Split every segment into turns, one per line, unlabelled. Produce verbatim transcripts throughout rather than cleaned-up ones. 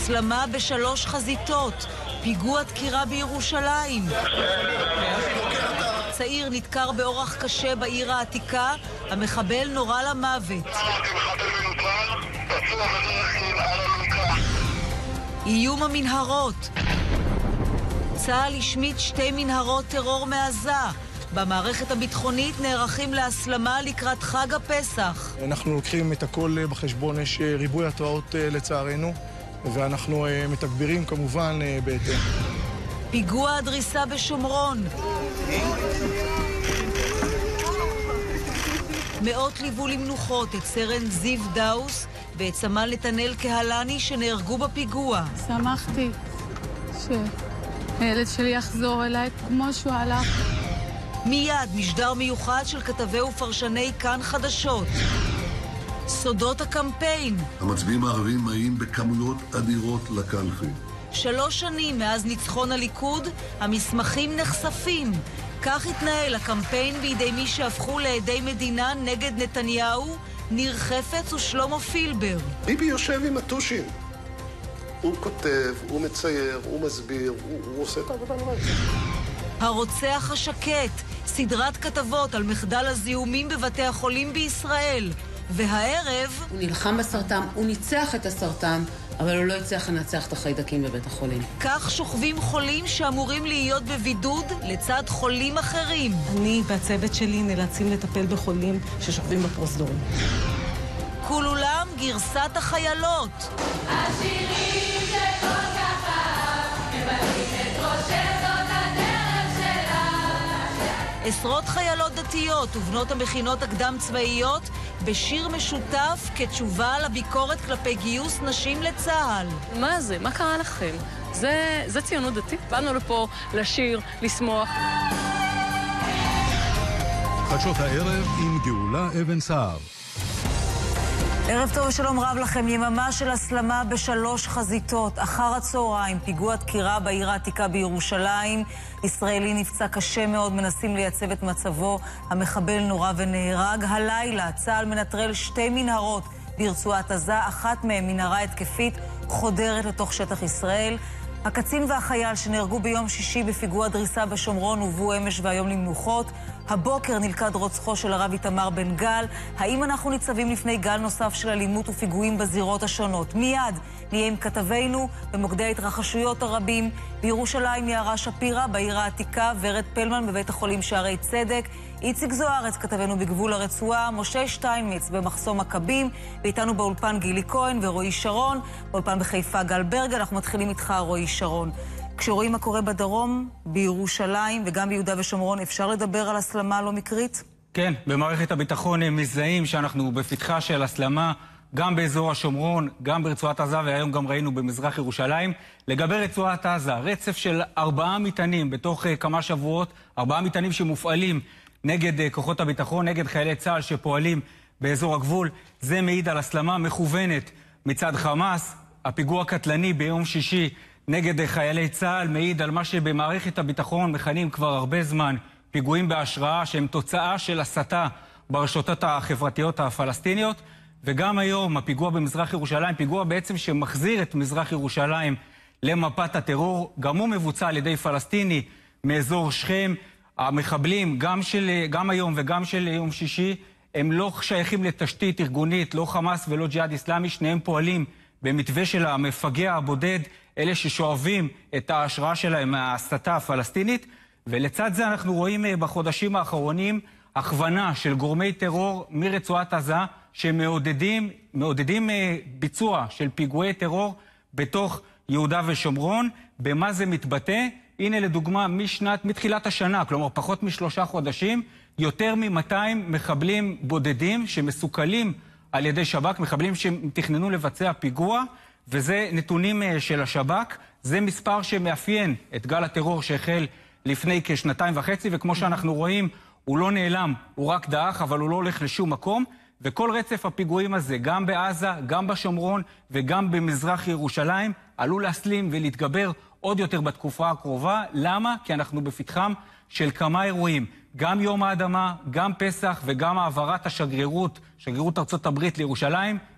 הסלמה בשלוש חזיתות, פיגוע דקירה בירושלים. צעיר נדקר באורח קשה בעיר העתיקה, המחבל נורה למוות. איום המנהרות. צה"ל השמיט שתי מנהרות טרור מעזה. במערכת הביטחונית נערכים להסלמה לקראת חג הפסח.
אנחנו לוקחים את הכל בחשבון, יש ריבוי התראות לצערנו, ואנחנו מתגברים כמובן בהתאם.
פיגוע הדריסה בשומרון. מאות ליוו למנוחות את סרן זיו דאוס ואת סמל נתנאל קהלני שנהרגו בפיגוע.
שמחתי שהילד שלי יחזור אליי כמו שהוא הלך.
מיד משדר מיוחד של כתבי ופרשני כאן חדשות. סודות הקמפיין.
המצביעים הערבים מגיעים בכמויות אדירות לקלפי.
שלוש שנים מאז ניצחון הליכוד, המסמכים נחשפים. כך התנהל הקמפיין בידי מי שהפכו לעדי מדינה נגד נתניהו, ניר חפץ ושלמה פילבר.
ביבי יושב עם הטושים. הוא כותב, הוא מצייר, הוא מסביר, הוא, הוא עושה את העבודה לבד.
הרוצח השקט, סדרת כתבות על מחדל הזיהומים בבתי החולים בישראל. והערב...
הוא נלחם בסרטן, הוא ניצח את הסרטן, אבל הוא לא הצליח לנצח את החיידקים בבית החולים.
כך שוכבים חולים שאמורים להיות בבידוד לצד חולים אחרים.
אני והצוות שלי נאלצים לטפל בחולים ששוכבים בפרוזדורים.
כולולם גרסת החיילות.
השירים שכל כך אהב, מבלים את ראשך זאת הדרך שלה.
עשרות חיילות דתיות ובנות המכינות הקדם צבאיות בשיר משותף כתשובה לביקורת כלפי גיוס נשים לצה"ל.
מה זה? מה קרה לכם? זה, זה ציונות דתית? באנו לפה לשיר, לשמוח.
חדשות הערב עם גאולה אבן סער.
ערב טוב ושלום רב לכם. יממה של הסלמה בשלוש חזיתות. אחר הצהריים, פיגוע דקירה בעיר העתיקה בירושלים. ישראלי נפצע קשה מאוד, מנסים לייצב את מצבו. המחבל נורה ונהרג. הלילה צה"ל מנטרל שתי מנהרות ברצועת עזה. אחת מהן מנהרה התקפית חודרת לתוך שטח ישראל. הקצין והחייל שנהרגו ביום שישי בפיגוע דריסה בשומרון הובאו אמש והיום למנוחות. הבוקר נלכד רוצחו של הרב איתמר בן גל. האם אנחנו ניצבים לפני גל נוסף של אלימות ופיגועים בזירות השונות? מיד נהיה עם כתבינו במוקדי ההתרחשויות הרבים. בירושלים יערה שפירא, בעיר העתיקה ורד פלמן בבית החולים שערי צדק, איציק זוארץ כתבנו בגבול הרצועה, משה שטיינמיץ במחסום מכבים, ואיתנו באולפן גילי כהן ורועי שרון, באולפן בחיפה גל ברג. אנחנו מתחילים איתך רועי שרון. כשרואים מה קורה בדרום, בירושלים וגם ביהודה ושומרון, אפשר לדבר על הסלמה לא מקרית?
כן, במערכת הביטחון הם מזהים שאנחנו בפתחה של הסלמה, גם באזור השומרון, גם ברצועת עזה, והיום גם ראינו במזרח ירושלים. לגבי רצועת עזה, רצף של ארבעה מטענים בתוך כמה שבועות, ארבעה מטענים שמופעלים נגד כוחות הביטחון, נגד חיילי צה"ל שפועלים באזור הגבול. זה מעיד על הסלמה מכוונת מצד חמאס. הפיגוע קטלני ביום שישי נגד חיילי צה"ל מעיד על מה שבמערכת הביטחון מכנים כבר הרבה זמן פיגועים בהשראה, שהם תוצאה של הסתה ברשתות החברתיות הפלסטיניות. וגם היום הפיגוע במזרח ירושלים, פיגוע בעצם שמחזיר את מזרח ירושלים למפת הטרור, גם הוא מבוצע על ידי פלסטיני מאזור שכם. המחבלים, גם, של, גם היום וגם של יום שישי, הם לא שייכים לתשתית ארגונית, לא חמאס ולא ג'יהאד אסלאמי, שניהם פועלים במתווה של המפגע הבודד, אלה ששואבים את ההשראה שלהם מההסתה הפלסטינית. ולצד זה אנחנו רואים בחודשים האחרונים הכוונה של גורמי טרור מרצועת עזה, שמעודדים מעודדים ביצוע של פיגועי טרור בתוך יהודה ושומרון. במה זה מתבטא? הנה לדוגמה, משנת, מתחילת השנה, כלומר פחות משלושה חודשים, יותר מ-מאתיים מחבלים בודדים שמסוכלים על ידי שב"כ, מחבלים שתכננו לבצע פיגוע, וזה נתונים של השב"כ. זה מספר שמאפיין את גל הטרור שהחל לפני כשנתיים וחצי, וכמו שאנחנו רואים, הוא לא נעלם, הוא רק דאח, אבל הוא לא הולך לשום מקום. וכל רצף הפיגועים הזה, גם בעזה, גם בשומרון וגם במזרח ירושלים, עלול להסלים ולהתגבר עוד יותר בתקופה הקרובה. למה? כי אנחנו בפתחם של כמה אירועים. גם יום האדמה, גם פסח וגם העברת השגרירות, שגרירות ארצות הברית לירושלים,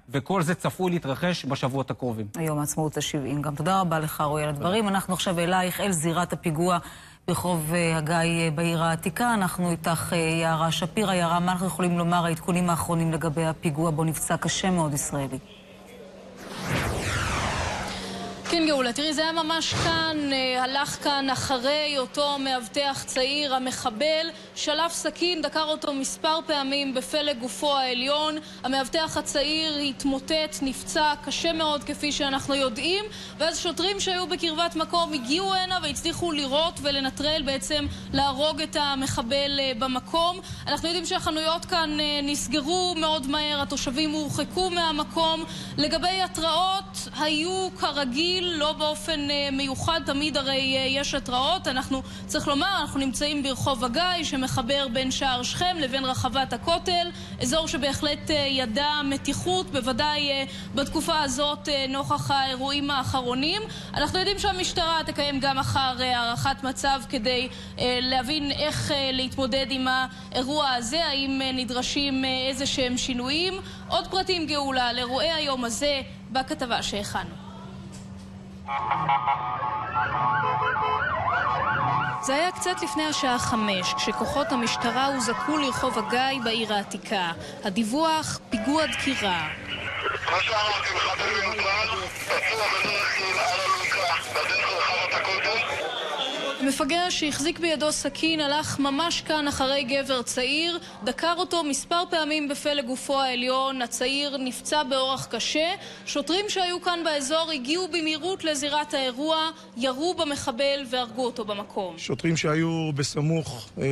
וכל זה צפוי להתרחש בשבועות הקרובים.
היום העצמאות ה-שבעים. גם תודה רבה לך, רועי, על הדברים. אנחנו עכשיו אלייך, אל זירת הפיגוע ברחוב הגיא בעיר העתיקה. אנחנו איתך יערה שפירא. יערה, מה אנחנו יכולים לומר העדכונים האחרונים לגבי הפיגוע בו נפצע קשה מאוד ישראלי?
כן, גאולה, תראי, זה היה ממש כאן, הלך כאן אחרי אותו מאבטח צעיר, המחבל, שלף סכין, דקר אותו מספר פעמים בפלג גופו העליון. המאבטח הצעיר התמוטט, נפצע קשה מאוד כפי שאנחנו יודעים, ואז שוטרים שהיו בקרבת מקום הגיעו הנה והצליחו לראות ולנטרל, בעצם להרוג את המחבל במקום. אנחנו יודעים שהחנויות כאן נסגרו מאוד מהר, התושבים הורחקו מהמקום. לגבי התראות, היו כרגיל, לא באופן מיוחד, תמיד הרי יש התראות. אנחנו, צריך לומר, אנחנו נמצאים ברחוב הגיא שמחבר בין שער שכם לבין רחבת הכותל, אזור שבהחלט ידע מתיחות, בוודאי בתקופה הזאת נוכח האירועים האחרונים. אנחנו יודעים שהמשטרה תקיים גם אחר הערכת מצב כדי להבין איך להתמודד עם האירוע הזה, האם נדרשים איזה שהם שינויים. עוד פרטים, גאולה, לאירועי היום הזה בכתבה שהכנו. זה היה קצת לפני השעה חמש, כשכוחות המשטרה הוזעקו לרחוב הגיא בעיר העתיקה. הדיווח, פיגוע דקירה.
מה שאמרתי, מחבל מנוטרל, פצוע בדרך כלל על הלוקה, בדרך רחבת הכותל.
מפגע שהחזיק בידו סכין הלך ממש כאן אחרי גבר צעיר, דקר אותו מספר פעמים בפלג גופו העליון. הצעיר נפצע באורח קשה. שוטרים שהיו כאן באזור הגיעו במהירות לזירת האירוע, ירו במחבל והרגו אותו במקום.
שוטרים שהיו בסמוך, אה,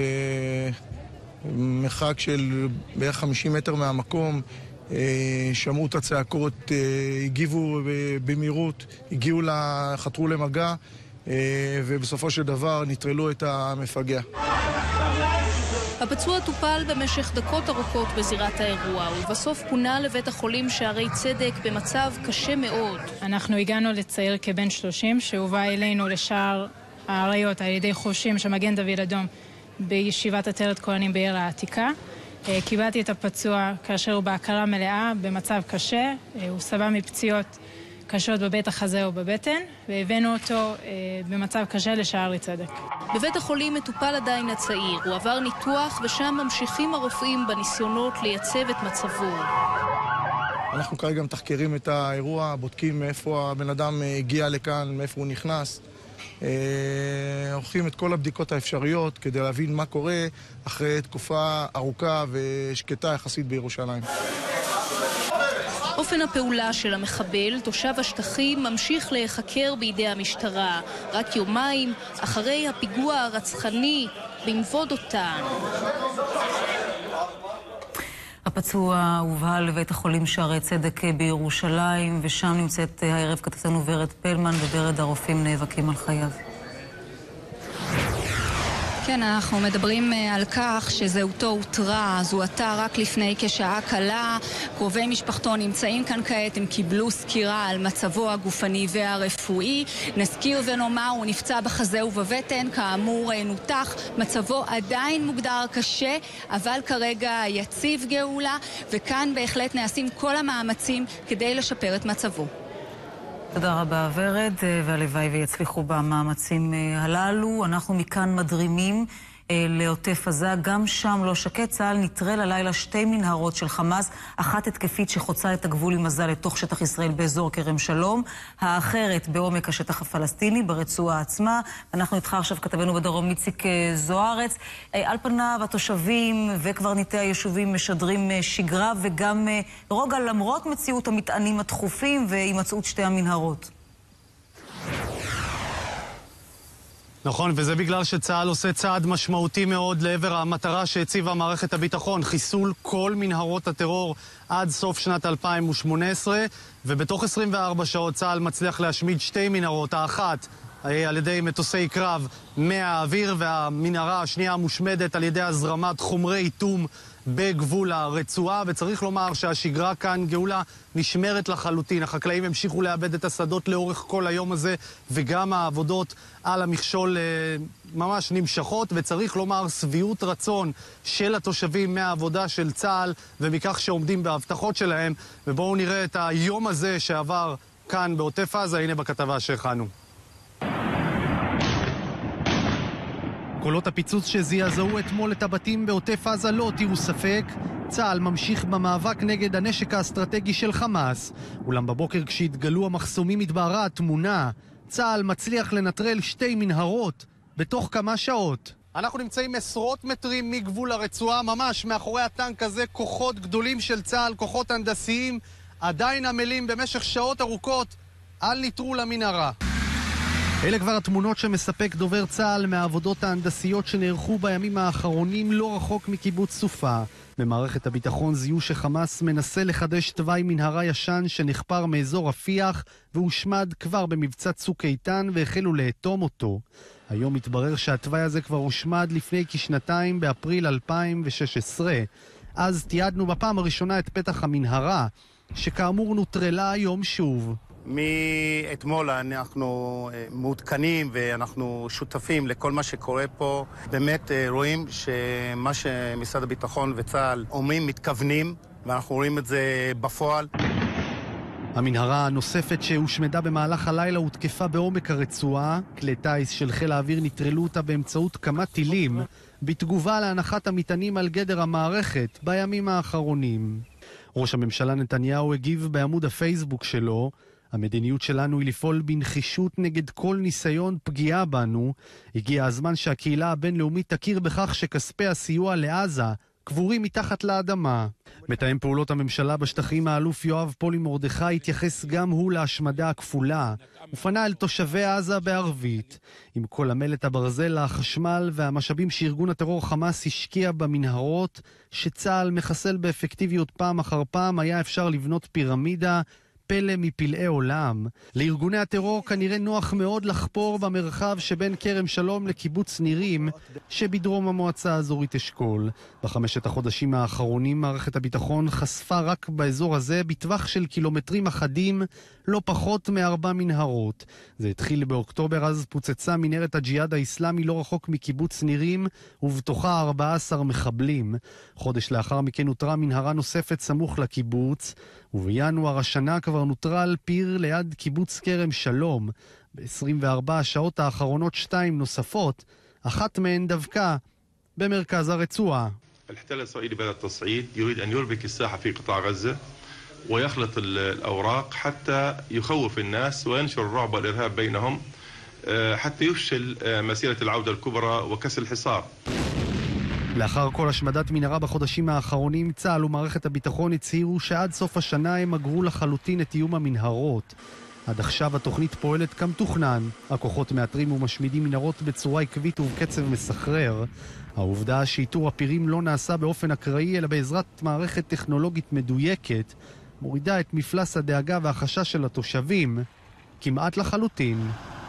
מרחק של בערך חמישים מטר מהמקום, אה, שמעו את הצעקות, אה, הגיבו במהירות, הגיעו, חתרו למגע, ובסופו של דבר נטרלו את המפגע.
הפצוע טופל במשך דקות ארוכות בזירת האירוע, ובסוף פונה לבית החולים שערי צדק במצב קשה מאוד.
אנחנו הגענו לצעיר כבן שלושים שהובא אלינו לשער האריות על ידי חושים של מגן דוד אדום בישיבת עטרת כהנים בעיר העתיקה. קיבלתי את הפצוע כאשר הוא בהכרה מלאה במצב קשה. הוא סבל מפציעות קשות בבית החזה ובבטן, והבאנו אותו אה, במצב קשה לשערי צדק.
בבית החולים מטופל עדיין הצעיר, הוא עבר ניתוח ושם ממשיכים הרופאים בניסיונות לייצב את מצבו.
אנחנו כרגע מתחקרים את האירוע, בודקים מאיפה הבן אדם הגיע לכאן, מאיפה הוא נכנס. אה, עורכים את כל הבדיקות האפשריות כדי להבין מה קורה אחרי תקופה ארוכה ושקטה יחסית בירושלים.
אופן הפעולה של המחבל, תושב השטחים, ממשיך להיחקר בידי המשטרה, רק יומיים אחרי הפיגוע הרצחני במבוד אותן.
הפצוע הובא לבית החולים שערי צדק בירושלים, ושם נמצאת הערב כתבתנו ורד פלמן, וברד הרופאים נאבקים על חייו.
כן, אנחנו מדברים על כך שזהותו הותרה, זוהתה רק לפני כשעה קלה. קרובי משפחתו נמצאים כאן כעת, הם קיבלו סקירה על מצבו הגופני והרפואי. נזכיר ונאמר, הוא נפצע בחזה ובבטן, כאמור נותח, מצבו עדיין מוגדר קשה, אבל כרגע יציב, גאולה, וכאן בהחלט נעשים כל המאמצים כדי לשפר את מצבו.
תודה רבה ורד, והלוואי ויצליחו במאמצים הללו. אנחנו מכאן מדרימים לעוטף עזה, גם שם לא שקט. צה"ל נטרל הלילה שתי מנהרות של חמאס, אחת התקפית שחוצה את הגבול עם עזה לתוך שטח ישראל באזור כרם שלום, האחרת בעומק השטח הפלסטיני ברצועה עצמה. אנחנו איתך עכשיו כתבנו בדרום איציק זוארץ. על פניו התושבים וקברניטי היישובים משדרים שגרה וגם רוגע למרות מציאות המטענים הדחופים והימצאות שתי המנהרות.
נכון, וזה בגלל שצה"ל עושה צעד משמעותי מאוד לעבר המטרה שהציבה מערכת הביטחון, חיסול כל מנהרות הטרור עד סוף שנת אלפיים שמונה עשרה, ובתוך עשרים וארבע שעות צה"ל מצליח להשמיד שתי מנהרות, האחת על ידי מטוסי קרב מהאוויר, והמנהרה השנייה מושמדת על ידי הזרמת חומרי איתום בגבול הרצועה, וצריך לומר שהשגרה כאן, גאולה, נשמרת לחלוטין. החקלאים המשיכו לאבד את השדות לאורך כל היום הזה, וגם העבודות על המכשול ממש נמשכות, וצריך לומר סביעות רצון של התושבים מהעבודה של צה"ל ומכך שעומדים בהבטחות שלהם. ובואו נראה את היום הזה שעבר כאן בעוטף עזה, הנה בכתבה שהכנו. קולות הפיצוץ שזעזעו אתמול את הבתים בעוטף עזה לא הותירו ספק. צה"ל ממשיך במאבק נגד הנשק האסטרטגי של חמאס. אולם בבוקר כשהתגלו המחסומים התבהרה התמונה. צה"ל מצליח לנטרל שתי מנהרות בתוך כמה שעות. אנחנו נמצאים עשרות מטרים מגבול הרצועה, ממש מאחורי הטנק הזה כוחות גדולים של צה"ל, כוחות הנדסיים, עדיין עמלים במשך שעות ארוכות על ניטרול המנהרה. אלה כבר התמונות שמספק דובר צה"ל מהעבודות ההנדסיות שנערכו בימים האחרונים לא רחוק מקיבוץ סופה. במערכת הביטחון זיהו שחמאס מנסה לחדש תוואי מנהרה ישן שנחפר מאזור רפיח והושמד כבר במבצע צוק איתן והחלו לאטום אותו. היום מתברר שהתוואי הזה כבר הושמד לפני כשנתיים באפריל אלפיים ושש עשרה. אז תיעדנו בפעם הראשונה את פתח המנהרה, שכאמור נוטרלה היום שוב.
מאתמול אנחנו מעודכנים ואנחנו שותפים לכל מה שקורה פה. באמת רואים שמה שמשרד הביטחון וצה"ל אומרים מתכוונים, ואנחנו רואים את זה בפועל.
המנהרה הנוספת שהושמדה במהלך הלילה הותקפה בעומק הרצועה. כלי טייס של חיל האוויר נטרלו אותה באמצעות כמה טילים, בתגובה להנחת המטענים על גדר המערכת בימים האחרונים. ראש הממשלה נתניהו הגיב בעמוד הפייסבוק שלו, המדיניות שלנו היא לפעול בנחישות נגד כל ניסיון פגיעה בנו. הגיע הזמן שהקהילה הבינלאומית תכיר בכך שכספי הסיוע לעזה קבורים מתחת לאדמה. מתאם פעולות הממשלה בשטחים האלוף יואב פולי מרדכי התייחס גם הוא להשמדה הכפולה. הוא פנה אל תושבי עזה בערבית. עם כל המלט הברזל, החשמל והמשאבים שארגון הטרור חמאס השקיע במנהרות שצה"ל מחסל באפקטיביות פעם אחר פעם, היה אפשר לבנות פירמידה פלא מפלאי עולם. לארגוני הטרור כנראה נוח מאוד לחפור במרחב שבין כרם שלום לקיבוץ נירים שבדרום המועצה האזורית אשכול. בחמשת החודשים האחרונים מערכת הביטחון חשפה רק באזור הזה בטווח של קילומטרים אחדים לא פחות מארבע מנהרות. זה התחיל באוקטובר, אז פוצצה מנהרת הג'יהאד האסלאמי לא רחוק מקיבוץ נירים ובתוכה ארבעה עשר מחבלים. חודש לאחר מכן נותרה מנהרה נוספת סמוך לקיבוץ, ובינואר השנה כבר נוטרל פיר ליד קיבוץ כרם שלום. ב-עשרים וארבע השעות האחרונות שתיים נוספות, אחת מהן דווקא במרכז הרצועה.
المحتل الإسرائيلي بدأ التصعيد يريد أن يربك الساحة في قطاع غزة ويخلط الأوراق حتى يخوف الناس وينشر الرعب والإرهاب بينهم حتى يفشل مسيرة العودة الكبرى وكسر الحصار.
לאחר כל השמדת מנהרה בחודשים האחרונים, צה"ל ומערכת הביטחון הצהירו שעד סוף השנה הם אגרו לחלוטין את איום המנהרות. עד עכשיו התוכנית פועלת כמתוכנן. הכוחות מאתרים ומשמידים מנהרות בצורה עקבית ובקצב מסחרר. העובדה שאיתור הפירים לא נעשה באופן אקראי אלא בעזרת מערכת טכנולוגית מדויקת מורידה את מפלס הדאגה והחשש של התושבים כמעט לחלוטין.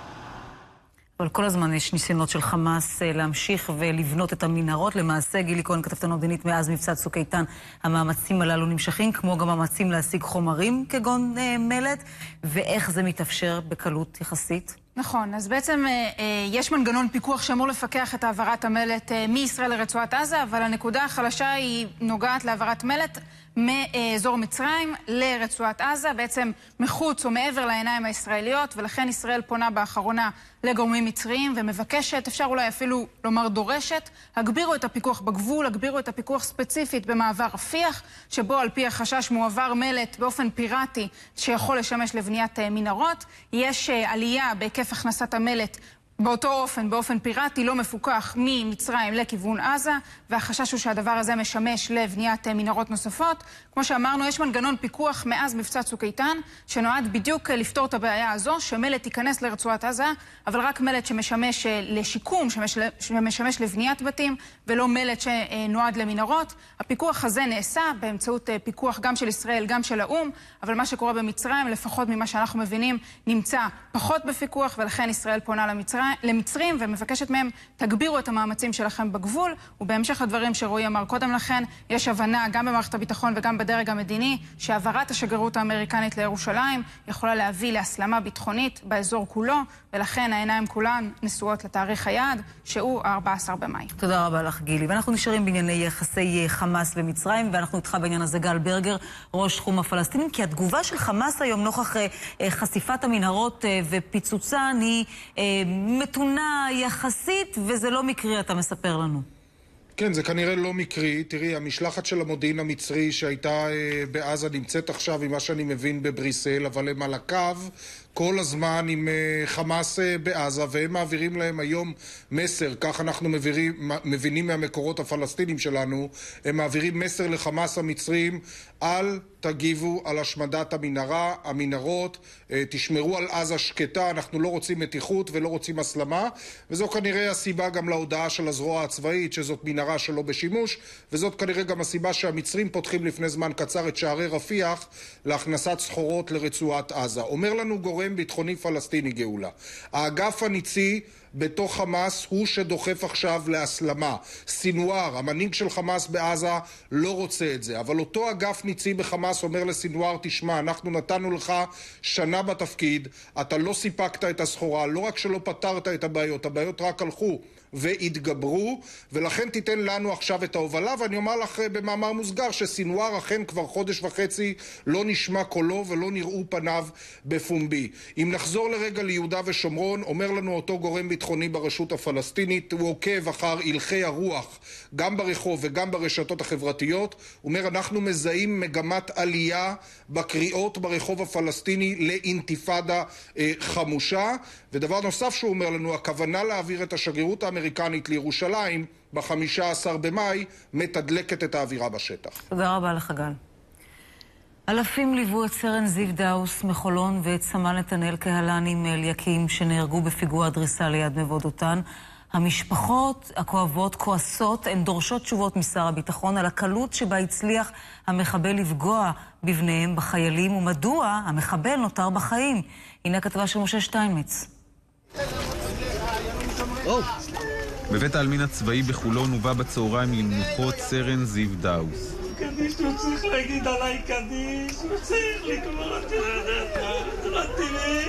אבל כל הזמן יש ניסיונות של חמאס להמשיך ולבנות את המנהרות. למעשה, גילי כהן, כתבתנו המדינית, מאז מבצע צוק איתן, המאמצים הללו נמשכים, כמו גם מאמצים להשיג חומרים כגון אה, מלט, ואיך זה מתאפשר בקלות יחסית?
נכון, אז בעצם אה, יש מנגנון פיקוח שאמור לפקח את העברת המלט אה, מישראל לרצועת עזה, אבל הנקודה החלשה היא נוגעת לעברת מלט מאזור מצרים לרצועת עזה, בעצם מחוץ או מעבר לעיניים הישראליות, ולכן ישראל פונה באחרונה לגורמים מצריים ומבקשת, אפשר אולי אפילו לומר דורשת, הגבירו את הפיקוח בגבול, הגבירו את הפיקוח ספציפית במעבר רפיח, שבו על פי החשש מועבר מלט באופן פיראטי שיכול לשמש לבניית מנהרות. יש עלייה בהיקף הכנסת המלט באותו אופן, באופן פיראטי, לא מפוקח ממצרים לכיוון עזה, והחשש הוא שהדבר הזה משמש לבניית מנהרות נוספות. כמו שאמרנו, יש מנגנון פיקוח מאז מבצע צוק איתן, שנועד בדיוק לפתור את הבעיה הזו, שמלט תיכנס לרצועת עזה, אבל רק מלט שמשמש לשיקום, שמשמש, שמשמש לבניית בתים, ולא מלט שנועד למנהרות. הפיקוח הזה נעשה באמצעות פיקוח גם של ישראל, גם של האום, אבל מה שקורה במצרים, לפחות ממה שאנחנו מבינים, נמצא פחות בפיקוח, ולכן ישראל פונה למצרים. למצרים ומבקשת מהם, תגבירו את המאמצים שלכם בגבול, ובהמשך הדברים שרועי אמר קודם לכן, יש הבנה גם במערכת הביטחון וגם בדרג המדיני, שהעברת השגרירות האמריקנית לירושלים יכולה להביא להסלמה ביטחונית באזור כולו, ולכן העיניים כולן נשואות לתאריך היעד, שהוא ה-ארבעה עשר במאי.
תודה רבה לך גילי. ואנחנו נשארים בענייני יחסי חמאס ומצרים, ואנחנו איתך בעניין הזה גל ברגר, ראש תחום הפלסטינים, כי התגובה של חמאס היום נוכח חשיפת המנהרות ופיצוצן היא מתונה יחסית, וזה לא מקרי, אתה מספר לנו.
כן, זה כנראה לא מקרי. תראי, המשלחת של המודיעין המצרי שהייתה אה, בעזה נמצאת עכשיו, עם מה שאני מבין, בבריסל, אבל הם על הקו כל הזמן עם uh, חמאס uh, בעזה, והם מעבירים להם היום מסר, כך אנחנו מבינים, מבינים מהמקורות הפלסטינים שלנו, הם מעבירים מסר לחמאס המצרים, אל תגיבו על השמדת המנהרה, המנהרות, uh, תשמרו על עזה שקטה, אנחנו לא רוצים מתיחות ולא רוצים הסלמה, וזו כנראה הסיבה גם להודעה של הזרוע הצבאית, שזאת מנהרה שלא בשימוש, וזאת כנראה גם הסיבה שהמצרים פותחים לפני זמן קצר את שערי רפיח להכנסת סחורות לרצועת עזה. אומר לנו גורם ביטחוני פלסטיני גאולה, האגף הניצי בתוך חמאס הוא שדוחף עכשיו להסלמה. סינואר, המנהיג של חמאס בעזה, לא רוצה את זה. אבל אותו אגף ניצי בחמאס אומר לסינואר, תשמע, אנחנו נתנו לך שנה בתפקיד, אתה לא סיפקת את הסחורה, לא רק שלא פתרת את הבעיות, הבעיות רק הלכו והתגברו, ולכן תיתן לנו עכשיו את ההובלה, ואני אומר לך במאמר מוסגר שסינואר אכן כבר חודש וחצי לא נשמע קולו ולא נראו פניו בפומבי. אם נחזור לרגע ליהודה ושומרון, אומר לנו אותו גורם ביטחוני ברשות הפלסטינית, הוא עוקב אחר הלכי הרוח גם ברחוב וגם ברשתות החברתיות, הוא אומר אנחנו מזהים מגמת עלייה בקריאות ברחוב הפלסטיני לאינתיפאדה אה, חמושה, ודבר נוסף שהוא אומר לנו, הכוונה להעביר את השגרירות האמריקנית לירושלים ב-חמישה עשר במאי מתדלקת את האווירה בשטח.
תודה רבה לך גל. אלפים ליוו את סרן זיו דאוס מחולון ואת סמל נתנאל קהלני מאליקים שנהרגו בפיגוע דריסה ליד מבוא דותן. המשפחות הכואבות כועסות, הן דורשות תשובות משר הביטחון על הקלות שבה הצליח המחבל לפגוע בבניהם, בחיילים, ומדוע המחבל נותר בחיים. הנה הכתבה של משה שטיינמיץ.
בבית העלמין הצבאי בחולון הובא בצהריים למנוחות סרן זיו דאוס.
קדיש, הוא צריך להגיד עליי קדיש, הוא צריך לקרוא אותי לדעתי.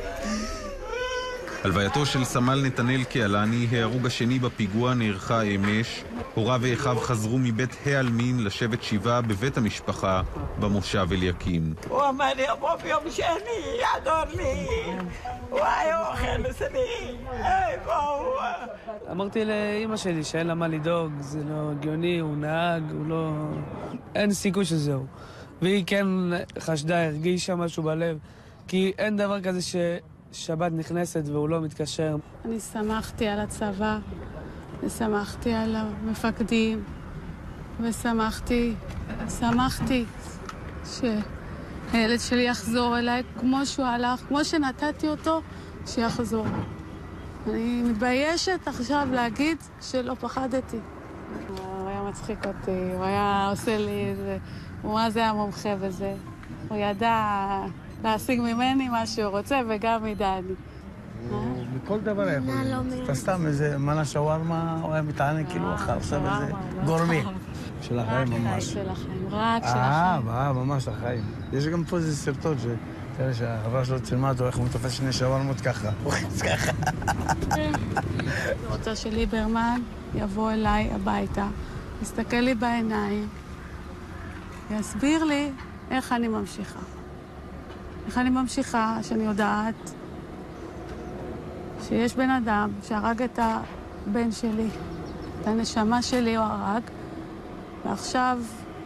הלווייתו של סמל נתנאל קהלני, ההרוג השני בפיגוע, נערכה אמש. הוריו ואחיו חזרו מבית העלמין לשבת שבעה בבית המשפחה במושב אליקים.
הוא אמר לי, אבוא ביום שני, יעדור לי. הוא היה אוכל אצלי. בואו.
אמרתי לאמא שלי שאין לה מה לדאוג, זה לא הגיוני, הוא נהג, הוא לא... אין סיכוי שזהו. והיא כן חשדה, הרגישה משהו בלב, כי אין דבר כזה ש... שבת נכנסת והוא לא מתקשר.
אני שמחתי על הצבא, ושמחתי על המפקדים, ושמחתי, שמחתי שהילד שלי יחזור אליי כמו שהוא הלך, כמו שנתתי אותו, שיחזור. אני מתביישת עכשיו להגיד שלא פחדתי. הוא היה מצחיק אותי, הוא היה עושה לי איזה... מה זה המומחה בזה? הוא ידע... להשיג ממני מה שהוא רוצה וגם מדני.
מכל דבר יכול להיות. סתם איזה מנה שווארמה, הוא היה מתענה כאילו אחר, עכשיו איזה גורמי. של החיים ממש.
של החיים, רק של
החיים. אה, ממש החיים. יש גם פה איזה סרטון שתראה שהחברה שלו צילמה אותו, איך הוא מתופס שני שווארמות ככה. הוא חץ ככה.
אני רוצה שליברמן יבוא אליי הביתה, יסתכל לי בעיניים, יסביר לי איך אני ממשיכה. איך אני ממשיכה, שאני יודעת שיש בן אדם שהרג את הבן שלי, את הנשמה שלי הוא הרג, ועכשיו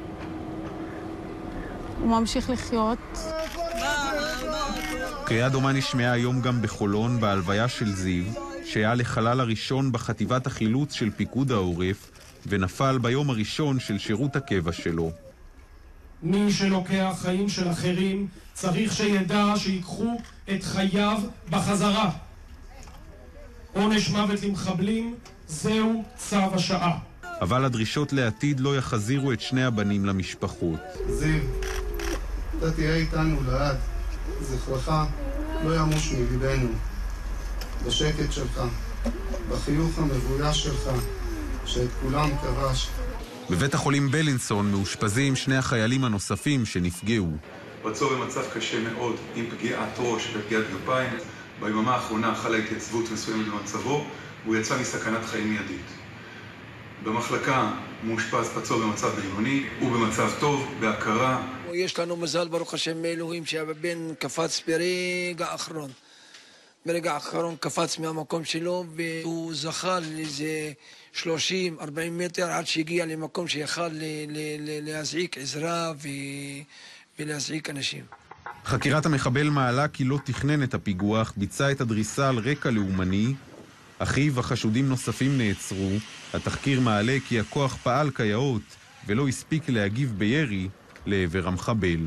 הוא ממשיך לחיות.
קריאה דומה נשמעה היום גם בחולון, בהלוויה של זיו. שהיה לחלל הראשון בחטיבת החילוץ של פיקוד העורף, ונפל ביום הראשון של שירות הקבע שלו.
מי שלוקח חיים של אחרים צריך שידע שיקחו את חייו בחזרה. עונש מוות למחבלים זהו צו השעה.
אבל הדרישות לעתיד לא יחזירו את שני הבנים למשפחות.
זיו, אתה תהיה איתנו לעד. זכרך לא ימוש מליבנו. בשקט שלך, בחיוך המבויש שלך, שאת כולם כבש.
בבית החולים בלינסון מאושפזים שני החיילים הנוספים שנפגעו.
פצוע במצב קשה מאוד עם פגיעת ראש ופגיעת גפיים. ביממה האחרונה חלה התייצבות מסוימת במצבו, והוא יצא מסכנת חיים מיידית. במחלקה מאושפז פצוע במצב בינוני, הוא במצב טוב, בהכרה.
יש לנו מזל ברוך השם מאלוהים שהבן קפץ ברגע האחרון. ברגע האחרון קפץ מהמקום שלו והוא זכה לאיזה שלושים ארבעים מטר עד שהגיע למקום שיכל להזעיק עזרה ולהזעיק אנשים.
חקירת המחבל מעלה כי לא תכנן את הפיגוע, אך ביצע את הדריסה על רקע לאומני. אחיו וחשודים נוספים נעצרו. התחקיר מעלה כי הכוח פעל כיאות ולא הספיק להגיב בירי לעבר המחבל.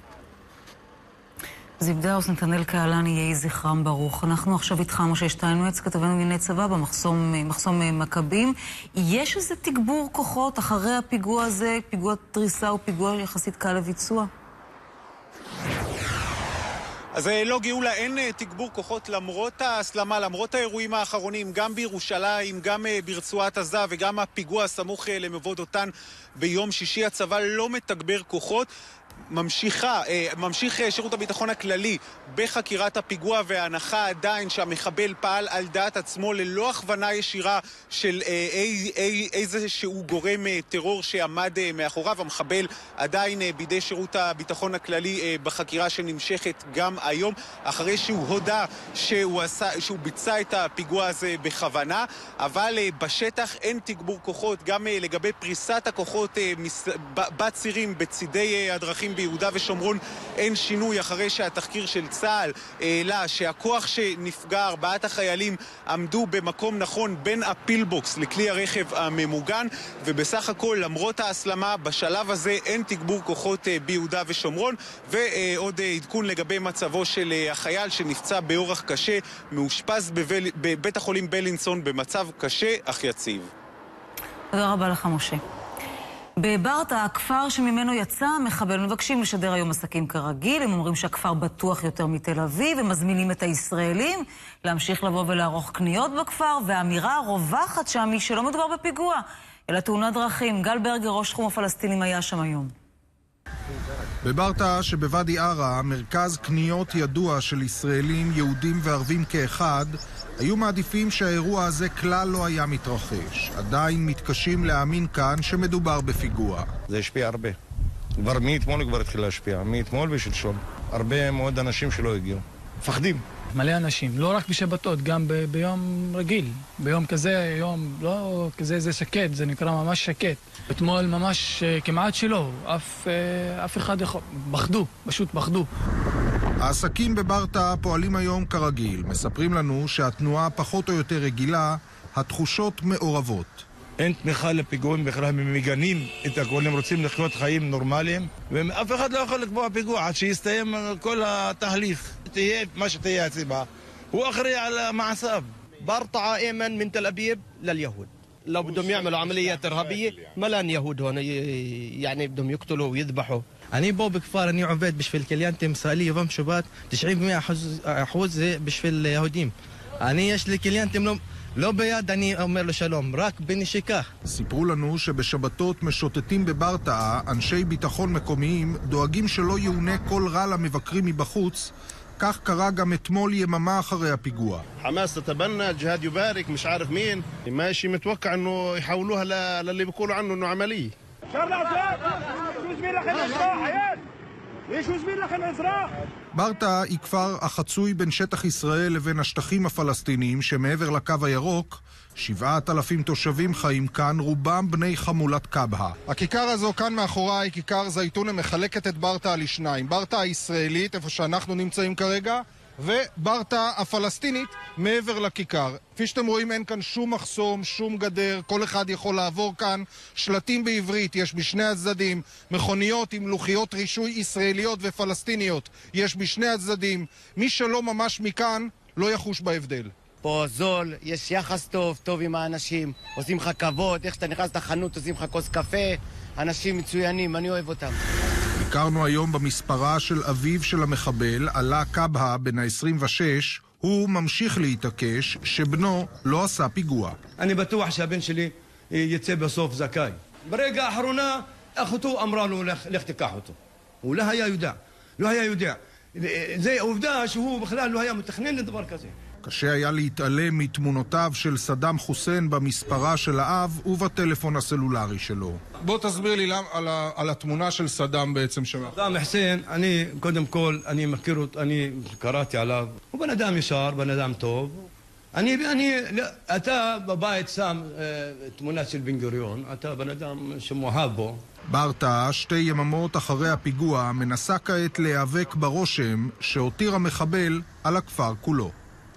זיבדאוס, נתנאל קהלני, יהי זכרם ברוך. אנחנו עכשיו איתך, משה שטיינמץ, כתבנו לענייני צבא במחסום מחסום מכבים. יש איזה תגבור כוחות אחרי הפיגוע הזה, פיגוע דריסה או פיגוע יחסית קל לביצוע?
אז לא גאולה, אין תגבור כוחות למרות ההסלמה, למרות האירועים האחרונים, גם בירושלים, גם ברצועת עזה וגם הפיגוע הסמוך למבוא דותן ביום שישי. הצבא לא מתגבר כוחות. ממשיכה, ממשיך שירות הביטחון הכללי בחקירת הפיגוע, וההנחה עדיין שהמחבל פעל על דעת עצמו ללא הכוונה ישירה של איזה שהוא גורם טרור שעמד מאחוריו. המחבל עדיין בידי שירות הביטחון הכללי בחקירה שנמשכת גם היום, אחרי שהוא הודע שהוא, עשה, שהוא ביצע את הפיגוע הזה בכוונה. אבל בשטח אין תגבור כוחות, גם לגבי פריסת הכוחות בצירים בצידי הדרכים ביהודה ושומרון אין שינוי, אחרי שהתחקיר של צה"ל העלה שהכוח שנפגע, ארבעת החיילים עמדו במקום נכון בין הפילבוקס לכלי הרכב הממוגן, ובסך הכל למרות ההסלמה בשלב הזה אין תגבור כוחות ביהודה ושומרון. ועוד עדכון לגבי מצבו של החייל שנפצע באורח קשה, מאושפז בבל... בבית החולים בלינסון במצב קשה אך יציב.
תודה רבה לך משה. בברטה, הכפר שממנו יצא המחבל, מבקשים לשדר היום עסקים כרגיל. הם אומרים שהכפר בטוח יותר מתל אביב, הם מזמינים את הישראלים להמשיך לבוא ולערוך קניות בכפר, והאמירה הרווחת שם היא שלא מדובר בפיגוע, אלא תאונת דרכים. גל ברגר, ראש תחום הפלסטינים, היה שם היום.
בברטה שבוואדי ערה, מרכז קניות ידוע של ישראלים, יהודים וערבים כאחד, היו מעדיפים שהאירוע הזה כלל לא היה מתרחש. עדיין מתקשים להאמין כאן שמדובר בפיגוע.
זה השפיע הרבה. כבר מאתמול כבר התחיל להשפיע. מאתמול ושלשום. הרבה מאוד אנשים שלא הגיעו. מפחדים.
מלא אנשים, לא רק בשבתות, גם ב- ביום רגיל. ביום כזה, יום לא כזה, זה שקט, זה נקרא ממש שקט. אתמול ממש כמעט שלא, אף, אף אחד יכול, בחדו, פשוט בחדו.
העסקים בברטה פועלים היום כרגיל. מספרים לנו שהתנועה פחות או יותר רגילה, התחושות מעורבות.
אין תמיכה לפיגועים בכלל, הם מגנים את הכל, הם רוצים לחיות חיים נורמליים, ואף אחד לא יכול לקבוע פיגוע עד שיסתיים כל התהליך. תהיה מה שתהיה הסיבה, הוא אחראי על מעשיו.
برطعة أيمن من تل أبيب لليهود لو بدهم يعملوا عمليات إرهابية ملان يهود هون يعني بدهم يقتلوا ويذبحوا.
אני פה בכפר, אני עובד בשביל קליינטים ישראלי יום שבת, תשעים אחוז זה בשביל יהודים. אני יש לי קליינטים לא... לא ביד, אני אומר לו שלום, רק בנשיקה.
סיפרו לנו שבשבתות משוטטים בברטעה, אנשי ביטחון מקומיים דואגים שלא יאונה כל רע למבקרים מבחוץ. כך קרה גם אתמול יממה אחרי הפיגוע.
חמאס תתבנה, ג'האד יבארק, مش عارف مين. ماشي متوقع انه يحولوها للي بيقولوا عنه انه عمليه.
ברטעה היא כפר החצוי בין שטח ישראל לבין השטחים הפלסטיניים שמעבר לקו הירוק. שבעת אלפים תושבים חיים כאן, רובם בני חמולת קבהה. הכיכר הזו כאן מאחוריי, כיכר זייתון, מחלקת את ברטעה לשניים. ברטעה הישראלית, איפה שאנחנו נמצאים כרגע, וברטה הפלסטינית מעבר לכיכר. כפי שאתם רואים, אין כאן שום מחסום, שום גדר, כל אחד יכול לעבור כאן. שלטים בעברית יש בשני הצדדים, מכוניות עם לוחיות רישוי ישראליות ופלסטיניות יש בשני הצדדים. מי שלא ממש מכאן לא יחוש בהבדל.
פה זול, יש יחס טוב, טוב עם האנשים, עושים לך כבוד, איך שאתה נכנס לחנות עושים לך כוס קפה, אנשים מצוינים, אני אוהב אותם.
ביקרנו היום במספרה של אביו של המחבל, עלה קבהה בן ה-עשרים ושש, הוא ממשיך להתעקש שבנו לא עשה פיגוע.
אני בטוח שהבן שלי יצא בסוף זכאי. ברגע האחרונה, אחותו אמרה לו, לך תיקח אותו. הוא לא היה יודע, לא היה יודע. זה עובדה שהוא בכלל לא היה מתכנן לדבר כזה.
קשה היה להתעלם מתמונותיו של סדאם חוסיין במספרה של האב ובטלפון הסלולרי שלו. בוא תסביר לי למה, על, ה, על התמונה של סדאם בעצם שמח.
סדאם חוסיין, אני קודם כל, אני מכיר אותו, אני קראתי עליו. הוא בן אדם ישר, בן אדם טוב. אני, אני, אתה בבית שם אה, תמונה של בן גוריון, אתה בן אדם שמאוהב בו.
ברטה, שתי יממות אחרי הפיגוע, מנסה כעת להיאבק ברושם שהותיר המחבל על הכפר כולו.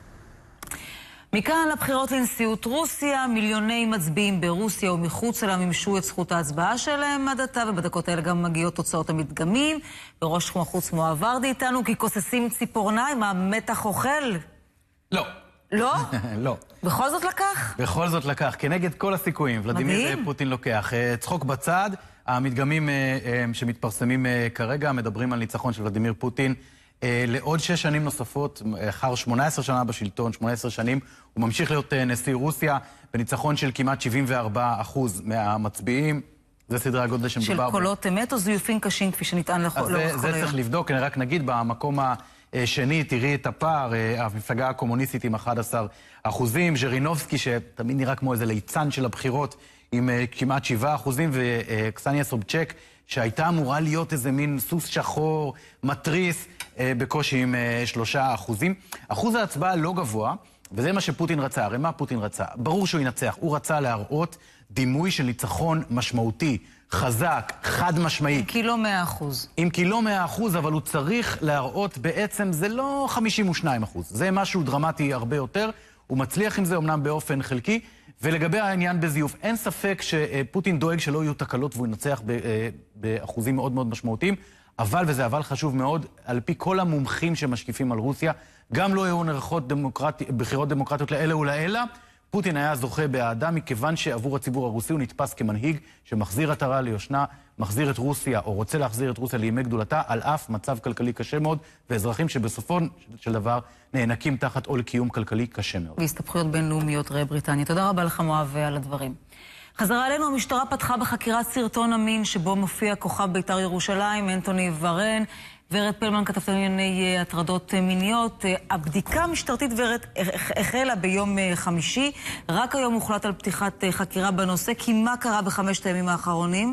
מכאן לבחירות לנשיאות רוסיה, מיליוני מצביעים ברוסיה ומחוץ לה מימשו את זכות ההצבעה שלהם עד עתה, ובדקות האלה גם מגיעות תוצאות המדגמים. וראש תחום החוץ מואב ורדי איתנו, כי כוססים ציפורניים, המתח אוכל?
לא.
לא?
לא.
בכל זאת לקח?
בכל זאת לקח, כנגד כל הסיכויים. ולדימיר פוטין לוקח. צחוק בצד, המדגמים שמתפרסמים כרגע מדברים על ניצחון של ולדימיר פוטין לעוד שש שנים נוספות, אחר שמונה עשרה שנה בשלטון, שמונה עשרה שנים, הוא ממשיך להיות נשיא רוסיה, בניצחון של כמעט שבעים וארבעה אחוז מהמצביעים. זה סדרי הגודל שמדובר.
של קולות אמת או זיופים קשים, כפי שנטען לאורך כל היום?
זה צריך לבדוק, אני רק נגיד, במקום השני, תראי את הפער, המפלגה הקומוניסטית עם אחד עשר אחוזים, ז'רינובסקי, שתמיד נראה כמו איזה ליצן של הבחירות, עם כמעט שבעה אחוזים, וקסניה סובצ'ק, שהייתה אמורה להיות איזה מין סוס שחור, מטריס, בקושי עם שלושה אחוזים. אחוז ההצבעה לא גבוה, וזה מה שפוטין רצה. הרי מה פוטין רצה? ברור שהוא ינצח. הוא רצה להראות דימוי של ניצחון משמעותי, חזק, חד משמעי.
אם כי לא מאה אחוז.
אם כי לא מאה אחוז, אבל הוא צריך להראות בעצם, זה לא חמישים ושניים אחוז. זה משהו דרמטי הרבה יותר. הוא מצליח עם זה, אמנם באופן חלקי. ולגבי העניין בזיוף, אין ספק שפוטין דואג שלא יהיו תקלות והוא ינצח באחוזים מאוד מאוד משמעותיים. אבל, וזה אבל חשוב מאוד, על פי כל המומחים שמשקיפים על רוסיה, גם לא היו נערכות דמוקרטי, בחירות דמוקרטיות לאלה ולאלה, פוטין היה זוכה באהדה, מכיוון שעבור הציבור הרוסי הוא נתפס כמנהיג שמחזיר עטרה ליושנה, מחזיר את רוסיה, או רוצה להחזיר את רוסיה לימי גדולתה, על אף מצב כלכלי קשה מאוד, ואזרחים שבסופו של דבר נאנקים תחת עול קיום כלכלי קשה מאוד.
והסתבכויות בינלאומיות ראה בריטניה. תודה רבה לך מואב על הדברים. חזרה אלינו, המשטרה פתחה בחקירת סרטון המין שבו מופיע כוכב בית"ר ירושלים, אנטוני ורן. ורד פלמן, כתבת לענייני הטרדות מיניות. הבדיקה המשטרתית ורד החלה ביום חמישי. רק היום הוחלט על פתיחת חקירה בנושא. כי מה קרה בחמשת הימים האחרונים?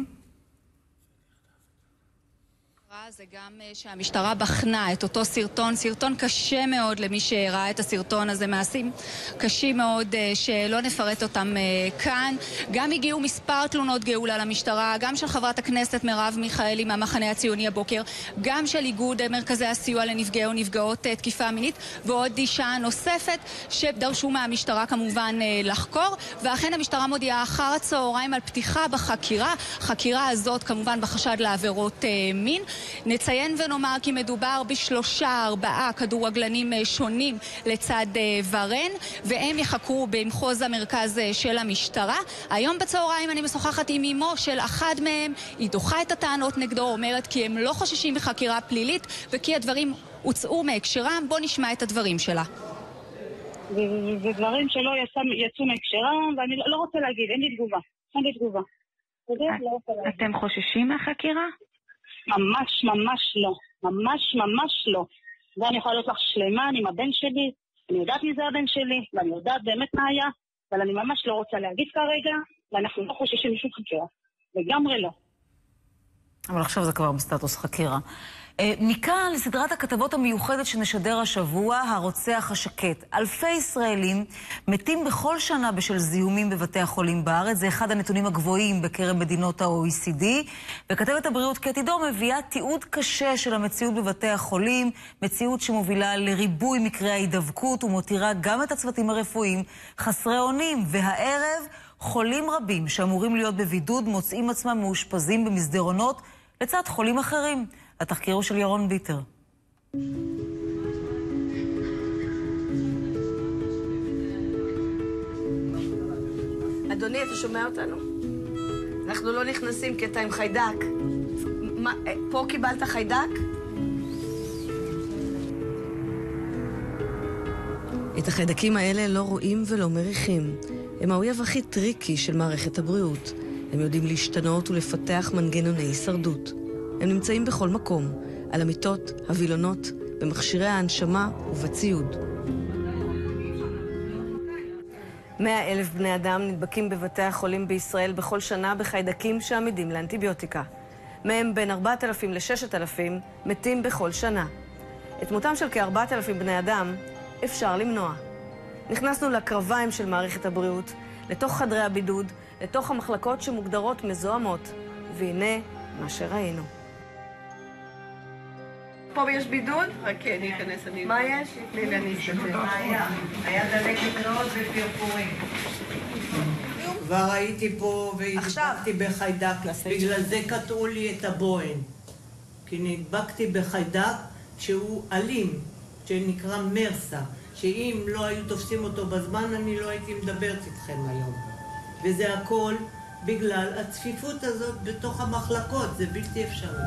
זה גם שהמשטרה בחנה את אותו סרטון, סרטון קשה מאוד למי שראה את הסרטון הזה, מעשים קשים מאוד שלא נפרט אותם כאן. גם הגיעו מספר תלונות גאולה למשטרה, גם של חברת הכנסת מרב מיכאלי מהמחנה הציוני הבוקר, גם של איגוד מרכזי הסיוע לנפגעי או נפגעות תקיפה מינית, ועוד אישה נוספת שדרשו מהמשטרה כמובן לחקור, ואכן המשטרה מודיעה אחר הצהריים על פתיחה בחקירה, חקירה הזאת כמובן בחשד לעבירות מין. נציין ונאמר כי מדובר בשלושה ארבעה כדורגלנים שונים לצד ורן, והם יחקרו במחוז המרכז של המשטרה. היום בצהריים אני משוחחת עם אמו של אחד מהם, היא דוחה את הטענות נגדו, אומרת כי הם לא חוששים מחקירה פלילית וכי הדברים הוצאו מהקשרם. בוא נשמע את הדברים שלה.
זה דברים שלא יצאו מהקשרם, ואני לא רוצה להגיד, אין לי תגובה. אין לי תגובה.
אתם חוששים מהחקירה?
ממש ממש לא, ממש ממש לא. ואני יכולה להיות לך שלמה, אני עם הבן שלי, אני יודעת מי זה הבן שלי, ואני יודעת באמת מה היה, אבל אני ממש לא רוצה להגיד כרגע, ואנחנו לא חוששים משום חקירה, לגמרי לא.
אבל עכשיו זה כבר בסטטוס חקירה. מכאן לסדרת הכתבות המיוחדת שנשדר השבוע, הרוצח השקט. אלפי ישראלים מתים בכל שנה בשל זיהומים בבתי החולים בארץ. זה אחד הנתונים הגבוהים בקרב מדינות ה-או אי סי די. וכתבת הבריאות קטי דור מביאה תיעוד קשה של המציאות בבתי החולים, מציאות שמובילה לריבוי מקרי ההידבקות ומותירה גם את הצוותים הרפואיים חסרי אונים. והערב חולים רבים שאמורים להיות בבידוד מוצאים עצמם מאושפזים במסדרונות לצד חולים אחרים. התחקיר הוא של ירון ביטר.
אדוני, אתה שומע אותנו? אנחנו לא נכנסים כי אתה עם חיידק. מה, פה קיבלת חיידק? את החיידקים האלה לא רואים ולא מריחים. הם האויב הכי טריקי של מערכת הבריאות. הם יודעים להשתנות ולפתח מנגנוני הישרדות. הם נמצאים בכל מקום, על המיטות, הווילונות, במכשירי ההנשמה ובציוד. מאה אלף בני אדם נדבקים בבתי החולים בישראל בכל שנה בחיידקים שעמידים לאנטיביוטיקה. מהם בין ארבעת אלפים ל-ששת אלפים מתים בכל שנה. את מותם של כ-ארבעת אלפים בני אדם אפשר למנוע. נכנסנו לקרביים של מערכת הבריאות, לתוך חדרי הבידוד, לתוך המחלקות שמוגדרות מזוהמות. והנה מה שראינו. פה יש בידוד?
חכה, אני אכנס, אני...
מה יש?
תני לי, אני אסתכל. היה דלקת מאוד ופרפורים. כבר הייתי פה והדבקתי בחיידק. בגלל זה קטעו לי את הבוהן. כי נדבקתי בחיידק שהוא אלים, שנקרא מרסה. שאם לא היו תופסים אותו בזמן, אני לא הייתי מדברת איתכם היום. וזה הכל בגלל הצפיפות הזאת בתוך המחלקות. זה בלתי אפשרי.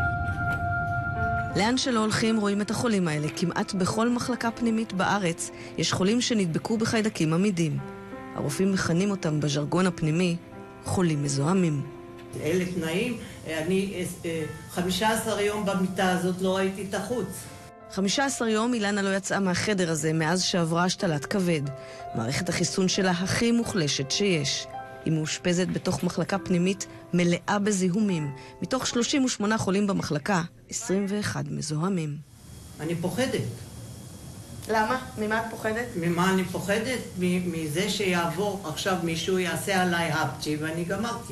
לאן שלא הולכים רואים את החולים האלה. כמעט בכל מחלקה פנימית בארץ יש חולים שנדבקו בחיידקים עמידים. הרופאים מכנים אותם בז'רגון הפנימי חולים מזוהמים.
אלה תנאים, אני חמישה עשר יום במיטה הזאת לא ראיתי את החוץ.
חמישה עשר יום אילנה לא יצאה מהחדר הזה מאז שעברה השתלת כבד. מערכת החיסון שלה הכי מוחלשת שיש. היא מאושפזת בתוך מחלקה פנימית מלאה בזיהומים. מתוך שלושים ושמונה חולים במחלקה, עשרים ואחד מזוהמים.
אני פוחדת.
למה? ממה את פוחדת?
ממה אני פוחדת? מזה שיעבור עכשיו מישהו יעשה עליי הפצ'י ואני גמרתי.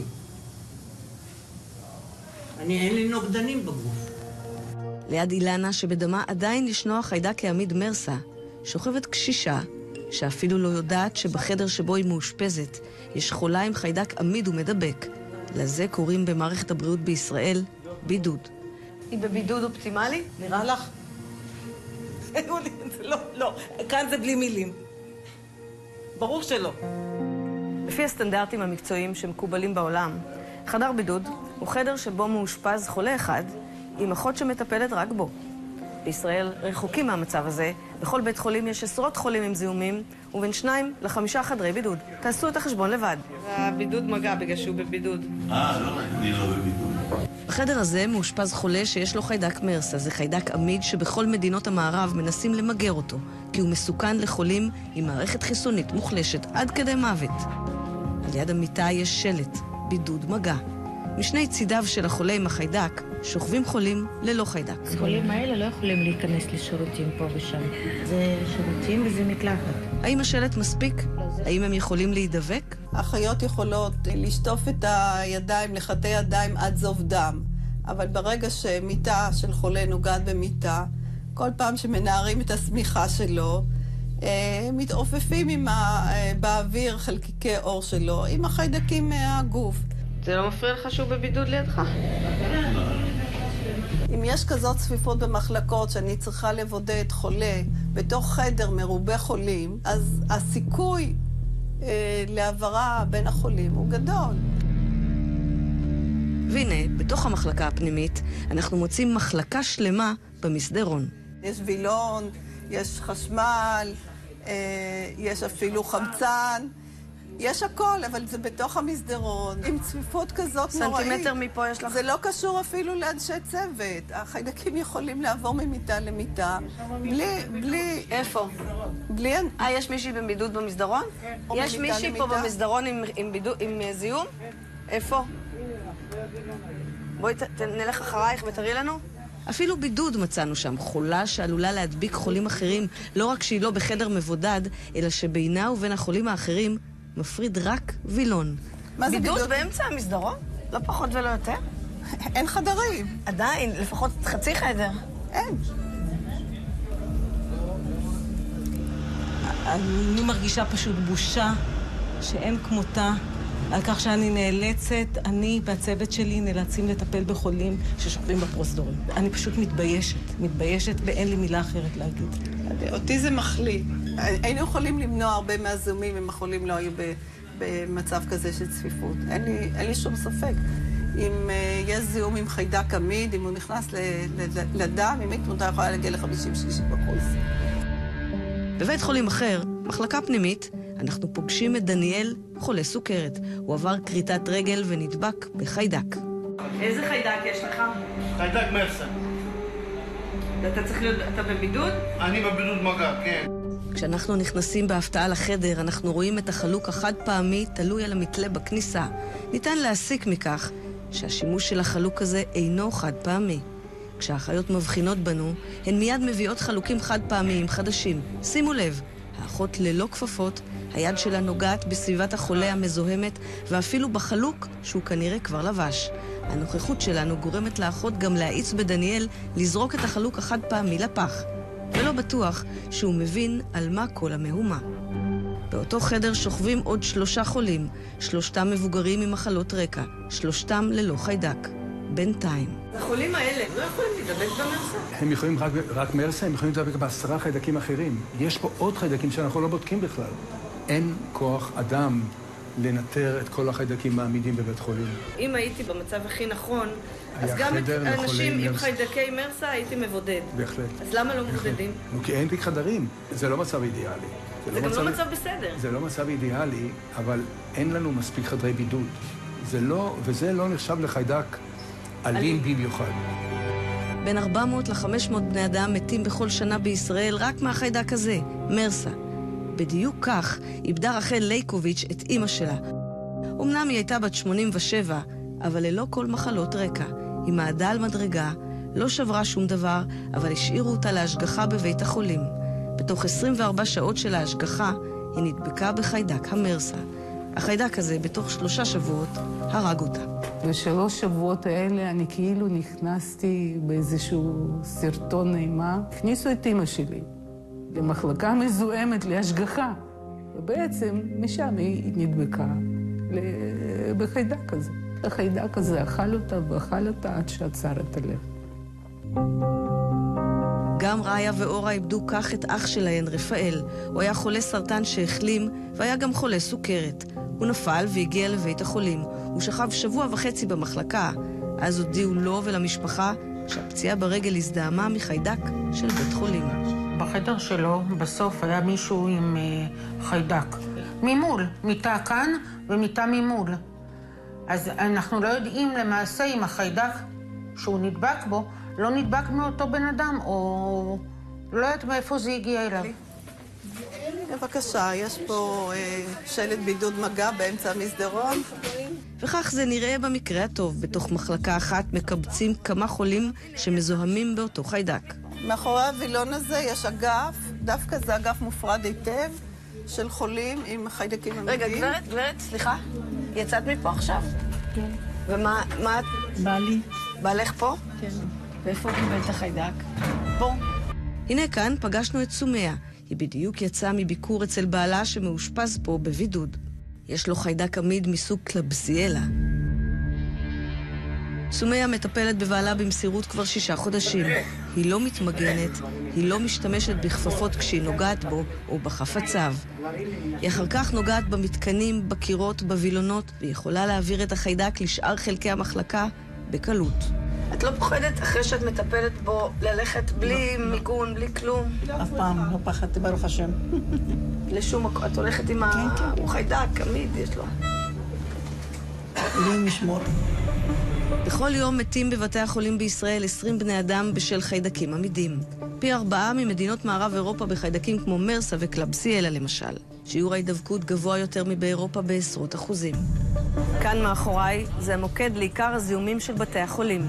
אני אין לי נוגדנים בגוף.
ליד אילנה שבדמה עדיין ישנו החיידק העמיד מרסה, שוכבת קשישה שאפילו לא יודעת שבחדר שבו היא מאושפזת יש חולה עם חיידק עמיד ומדבק. לזה קוראים במערכת הבריאות בישראל בידוד. היא בבידוד אופטימלי?
נראה לך? לא, לא. כאן זה בלי מילים. ברור שלא.
לפי הסטנדרטים המקצועיים שמקובלים בעולם, חדר בידוד הוא חדר שבו מאושפז חולה אחד עם אחות שמטפלת רק בו. בישראל רחוקים מהמצב הזה. בכל בית חולים יש עשרות חולים עם זיהומים, ובין שניים לחמישה חדרי בידוד. תעשו את החשבון לבד.
הבידוד מגע בגלל שהוא בבידוד.
אה, לא, אני לא בבידוד. בחדר הזה מאושפז חולה שיש לו חיידק מרסה. זה חיידק עמיד שבכל מדינות המערב מנסים למגר אותו, כי הוא מסוכן לחולים עם מערכת חיסונית מוחלשת עד כדי מוות. על יד המיטה יש שלט, בידוד מגע. משני צידיו של החולה עם החיידק שוכבים חולים ללא חיידק.
החולים האלה לא יכולים להיכנס לשירותים פה ושם. זה שירותים וזה מקלחת.
האם השלט מספיק? האם הם יכולים להידבק?
אחיות יכולות לשטוף את הידיים, לחטא ידיים עד זוב דם. אבל ברגע שמיטה של חולה נוגעת במיטה, כל פעם שמנערים את הסמיכה שלו, מתעופפים עם ה... באוויר חלקיקי אור שלו, עם החיידקים מהגוף.
זה לא מפריע לך שהוא בבידוד לידך?
אם יש כזאת צפיפות במחלקות שאני צריכה לבודד חולה בתוך חדר מרובה חולים, אז הסיכוי אה, להעברה בין החולים הוא גדול.
והנה, בתוך המחלקה הפנימית, אנחנו מוצאים מחלקה שלמה במסדרון.
יש וילון, יש חשמל, אה, יש אפילו חמצן. יש הכל, אבל זה בתוך המסדרון, עם צפיפות כזאת נוראית.
סנטימטר מפה יש לך?
זה לא קשור אפילו לאנשי צוות. החיידקים יכולים לעבור ממיטה למיטה, בלי, בלי...
איפה?
בלי...
אה, יש מישהי בבידוד במסדרון? יש מישהי פה במסדרון עם, עם, בידוד, עם זיהום? איפה? בואי ת, נלך אחרייך ותראי לנו. אפילו בידוד מצאנו שם, חולה שעלולה להדביק חולים אחרים, לא רק שהיא לא בחדר מבודד, אלא שבינה ובין החולים האחרים מפריד רק וילון.
מה זה בידוד?
בידוד באמצע המסדרון? לא פחות ולא יותר?
אין חדרים.
עדיין, לפחות חצי חדר.
אין.
אני מרגישה פשוט בושה שאין כמותה על כך שאני נאלצת, אני והצוות שלי נאלצים לטפל בחולים ששוכבים בפרוזדורים. אני פשוט מתביישת, מתביישת ואין לי מילה אחרת להגיד.
אותי זה מחליא. היינו יכולים למנוע הרבה מהזומים אם החולים לא היו במצב כזה של צפיפות. אין לי, אין לי שום ספק. אם uh, יש זיהום עם חיידק עמיד, אם הוא נכנס לדם, אם התמותה יכולה להגיע ל-חמישים שישים אחוז.
בבית חולים אחר, מחלקה פנימית, אנחנו פוגשים את דניאל, חולה סוכרת. הוא עבר קריטת רגל ונדבק בחיידק.
איזה חיידק יש לך?
חיידק מרסה.
אתה צריך להיות, אתה בבידוד?
אני בבידוד מגע, כן.
כשאנחנו נכנסים בהפתעה לחדר, אנחנו רואים את החלוק החד פעמי תלוי על המתלה בכניסה. ניתן להסיק מכך שהשימוש של החלוק הזה אינו חד פעמי. כשהאחיות מבחינות בנו, הן מיד מביאות חלוקים חד פעמיים חדשים. שימו לב, האחות ללא כפפות, היד שלה נוגעת בסביבת החולה המזוהמת, ואפילו בחלוק שהוא כנראה כבר לבש. הנוכחות שלנו גורמת לאחות גם להאיץ בדניאל לזרוק את החלוק החד פעמי לפח. ולא בטוח שהוא מבין על מה כל המהומה. באותו חדר שוכבים עוד שלושה חולים, שלושתם מבוגרים עם מחלות רקע, שלושתם ללא חיידק. בינתיים.
החולים האלה לא יכולים להידבק במרסה?
הם יכולים רק, רק מרסה, הם יכולים להידבק בעשרה חיידקים אחרים. יש פה עוד חיידקים שאנחנו לא בודקים בכלל. אין כוח אדם לנטר את כל החיידקים העמידים בבית חולים.
אם הייתי במצב הכי נכון, אז גם את האנשים עם חיידקי מרסה הייתי מבודד.
בהחלט.
אז למה לא מבודדים?
כי אין לי חדרים. זה לא מצב אידיאלי.
זה גם לא מצב בסדר.
זה לא מצב אידיאלי, אבל אין לנו מספיק חדרי בידוד. זה לא, וזה לא נחשב לחיידק אלים במיוחד.
בין ארבע מאות ל-חמש מאות בני אדם מתים בכל שנה בישראל רק מהחיידק הזה, מרסה. בדיוק כך איבדה רחל לייקוביץ' את אימא שלה. אמנם היא הייתה בת שמונים ושבע, אבל ללא כל מחלות רקע. היא מעדה על מדרגה, לא שברה שום דבר, אבל השאירו אותה להשגחה בבית החולים. בתוך עשרים וארבע שעות של ההשגחה, היא נדבקה בחיידק המרסה. החיידק הזה בתוך שלושה שבועות הרג אותה.
בשלוש שבועות האלה אני כאילו נכנסתי באיזשהו סרטון אימה. הכניסו את אמא שלי למחלקה מזוהמת להשגחה, ובעצם משם היא נדבקה בחיידק הזה. החיידק הזה אכל אותה ואכל אותה עד שעצר את הלב.
גם ראיה ואורה איבדו כך את אח שלהן, רפאל. הוא היה חולה סרטן שהחלים, והיה גם חולה סוכרת. הוא נפל והגיע לבית החולים. הוא שכב שבוע וחצי במחלקה. אז הודיעו לו ולמשפחה שהפציעה ברגל הזדהמה מחיידק של בית חולים.
בחדר שלו בסוף היה מישהו עם uh, חיידק. ממול, מיטה כאן ומיטה ממול. אז אנחנו לא יודעים למעשה אם החיידק שהוא נדבק בו, לא נדבק מאותו בן אדם, או לא יודעת מאיפה זה הגיע אליו.
בבקשה, יש פה אה, שלט בידוד מגע באמצע המסדרון.
וכך זה נראה במקרה הטוב. בתוך מחלקה אחת מקבצים כמה חולים שמזוהמים באותו חיידק.
מאחורי הווילון הזה יש אגף, דווקא זה אגף מופרד היטב, של חולים עם חיידקים עמידים.
רגע, גברת, גברת, סליחה, יצאת מפה עכשיו?
כן.
ומה, מה...
בעלי.
בעלך פה?
כן.
ואיפה הוא קיבל את החיידק? פה. הנה כאן פגשנו את סומיה. היא בדיוק יצאה מביקור אצל בעלה שמאושפז פה בבידוד. יש לו חיידק עמיד מסוג קלבסיאלה. סומיה מטפלת בבעלה במסירות כבר שישה חודשים. היא לא מתמגנת, היא לא משתמשת בכפפות כשהיא נוגעת בו או בחפציו. היא אחר כך נוגעת במתקנים, בקירות, בווילונות, ויכולה להעביר את החיידק לשאר חלקי המחלקה בקלות. את לא פוחדת אחרי שאת מטפלת בו ללכת בלי מיגון, בלי כלום?
אף פעם לא פחדתי, ברוך השם.
לשום מקום, את הולכת עם החיידק, עמיד יש לו.
לי משמור.
בכל יום מתים בבתי החולים בישראל עשרים בני אדם בשל חיידקים עמידים. פי ארבעה ממדינות מערב אירופה בחיידקים כמו מרסה וקלבסיאלה למשל. שיעור ההידבקות גבוה יותר מבאירופה בעשרות אחוזים. כאן מאחוריי זה המוקד לעיקר הזיהומים של בתי החולים.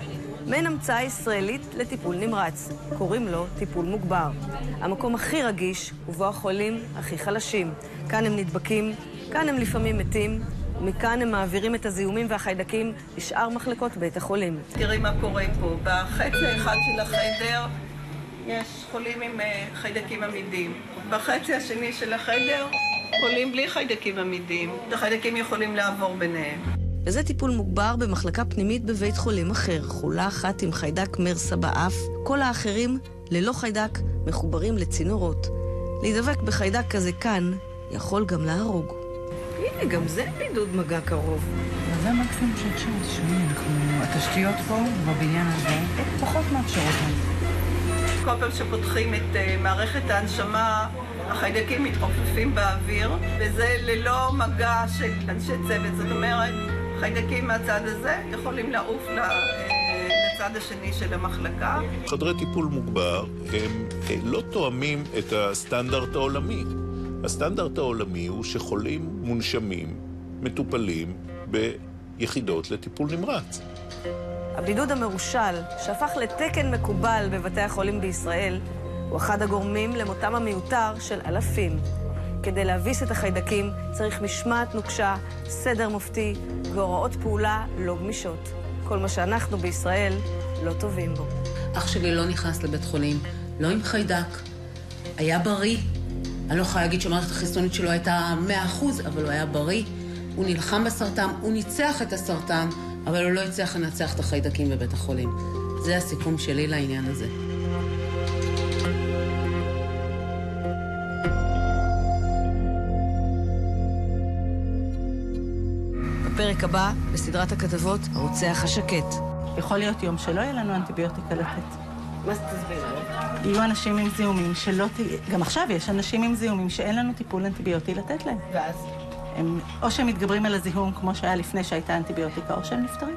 מעין המצאה ישראלית לטיפול נמרץ. קוראים לו טיפול מוגבר. המקום הכי רגיש ובו החולים הכי חלשים. כאן הם נדבקים, כאן הם לפעמים מתים, ומכאן הם מעבירים את הזיהומים והחיידקים לשאר מחלקות בית החולים.
תראי מה קורה פה. בחצי האחד של החדר יש חולים עם חיידקים עמידים. בחצי השני של החדר חולים בלי חיידקים עמידים. החיידקים יכולים לעבור ביניהם.
וזה טיפול מוגבר במחלקה פנימית בבית חולים אחר. חולה אחת עם חיידק מרסה באף, כל האחרים ללא חיידק מחוברים לצינורות. להידבק בחיידק כזה כאן יכול גם להרוג. הנה, גם זה בידוד מגע קרוב.
זה מקסימום של תשעת שנים. התשתיות פה, בבניין הזה, פחות מאפשרות לנו.
כל פעם שפותחים את uh, מערכת ההנשמה, החיידקים מתעופפים באוויר, וזה ללא מגע של אנשי צוות. זאת אומרת, חיידקים מהצד הזה יכולים לעוף לצד השני של המחלקה.
חדרי טיפול מוגבר הם לא תואמים את הסטנדרט העולמי. הסטנדרט העולמי הוא שחולים מונשמים, מטופלים ביחידות לטיפול נמרץ.
הבידוד המרושל, שהפך לתקן מקובל בבתי החולים בישראל, הוא אחד הגורמים למותם המיותר של אלפים. כדי להביס את החיידקים צריך משמעת נוקשה, סדר מופתי והוראות פעולה לא גמישות. כל מה שאנחנו בישראל לא טובים בו.
אח שלי לא נכנס לבית חולים, לא עם חיידק, היה בריא. אני לא יכולה להגיד שהמערכת החיסונית שלו הייתה מאה אחוז, אבל הוא היה בריא. הוא נלחם בסרטן, הוא ניצח את הסרטן, אבל הוא לא הצליח לנצח את החיידקים בבית החולים. זה הסיכום שלי לעניין הזה.
בפרק הבא, בסדרת הכתבות, הרוצח השקט.
יכול להיות יום שלא יהיה לנו אנטיביוטיקה לתת.
מה זה תסביר?
יהיו אנשים עם זיהומים שלא... גם עכשיו יש אנשים עם זיהומים שאין לנו טיפול אנטיביוטי לתת להם.
ואז?
הם, או שהם מתגברים על הזיהום כמו שהיה לפני שהייתה אנטיביוטיקה, או שהם נפטרים.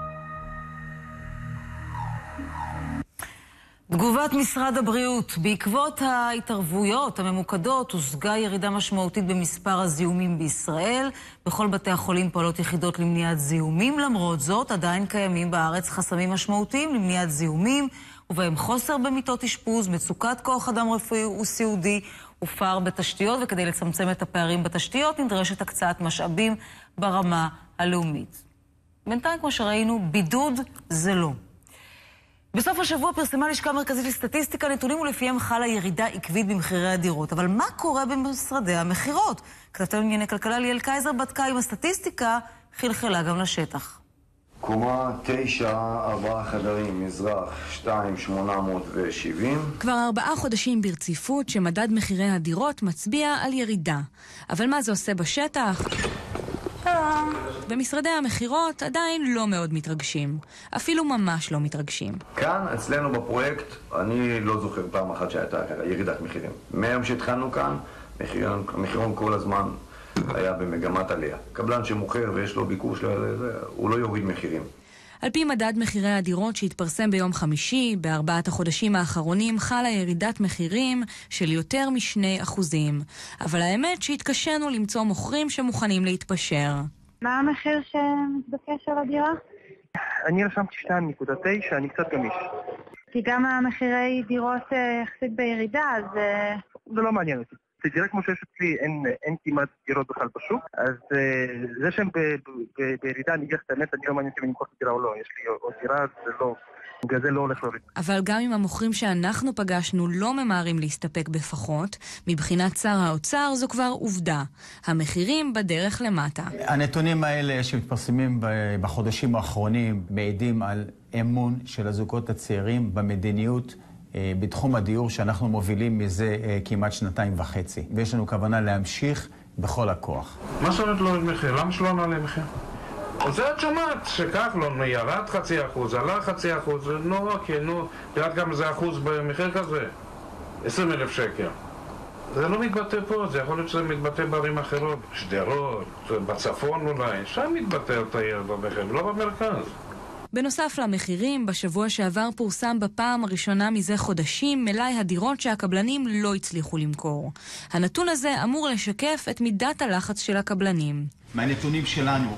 תגובת משרד הבריאות. בעקבות ההתערבויות הממוקדות הושגה ירידה משמעותית במספר הזיהומים בישראל. בכל בתי החולים פועלות יחידות למניעת זיהומים. למרות זאת, עדיין קיימים בארץ חסמים משמעותיים למניעת זיהומים, ובהם חוסר במיטות אשפוז, מצוקת כוח אדם רפואי וסיעודי, ופער בתשתיות, וכדי לצמצם את הפערים בתשתיות נדרשת הקצאת משאבים ברמה הלאומית. בינתיים, כמו שראינו, בידוד זה לא. בסוף השבוע פרסמה לשכה מרכזית לסטטיסטיקה נתונים ולפיהם חלה ירידה עקבית במחירי הדירות. אבל מה קורה במשרדי המחירות? כתבתנו לענייני כלכלה ליאל קייזר בדקה עם הסטטיסטיקה, חלחלה גם לשטח.
קומה תשע, ארבעה חדרים, מזרח, שתיים, שמונה מאות ושבעים.
כבר ארבעה חודשים ברציפות שמדד מחירי הדירות מצביע על ירידה. אבל מה זה עושה בשטח? במשרדי המחירות עדיין לא מאוד מתרגשים. אפילו ממש לא מתרגשים.
כאן, אצלנו בפרויקט, אני לא זוכר פעם אחת שהייתה ירידת מחירים. מהיום שהתחלנו כאן, מחירון, מחירון כל הזמן היה במגמת עלייה. קבלן שמוכר ויש לו ביקוש, הוא לא יוריד מחירים.
על פי מדד מחירי הדירות שהתפרסם ביום חמישי, בארבעת החודשים האחרונים חלה ירידת מחירים של יותר משני אחוזים. אבל האמת שהתקשנו למצוא מוכרים שמוכנים להתפשר.
מה המחיר שמתבקש על הדירה?
אני רשמתי שתיים נקודה תשע, אני קצת גמיש.
כי גם המחירי דירות יחסית בירידה, אז...
זה לא מעניין אותי. זה דירה כמו שיש אצלי, אין, אין כמעט דירות בכלל בשוק, אז uh, זה שהם בירידה, אני אגיד את האמת, אני לא מעניין אם אני אקח דירה או לא, יש לי עוד דירה, זה לא, בגלל זה לא הולך להוריד.
אבל גם אם המוכרים שאנחנו פגשנו לא ממהרים להסתפק בפחות, מבחינת שר האוצר זו כבר עובדה. המחירים בדרך למטה.
הנתונים האלה שמתפרסמים בחודשים האחרונים מעידים על אמון של הזוגות הצעירים במדיניות בתחום הדיור שאנחנו מובילים מזה כמעט שנתיים וחצי. ויש לנו כוונה להמשיך בכל הכוח.
מה זאת אומרת לא למחיר? למה שלא נעלה מחיר? זה את שומעת שכחלון ירד חצי אחוז, עלה חצי אחוז, נורא, כי נו, תראה כמה זה אחוז במחיר כזה? עשרים אלף שקל. זה לא מתבטא פה, זה יכול להיות שזה מתבטא בערים אחרות, שדרות, בצפון אולי, שם מתבטא את הירד במחיר, לא במרכז.
בנוסף למחירים, בשבוע שעבר פורסם בפעם הראשונה מזה חודשים מלאי הדירות שהקבלנים לא הצליחו למכור. הנתון הזה אמור לשקף את מידת הלחץ של הקבלנים.
מהנתונים שלנו,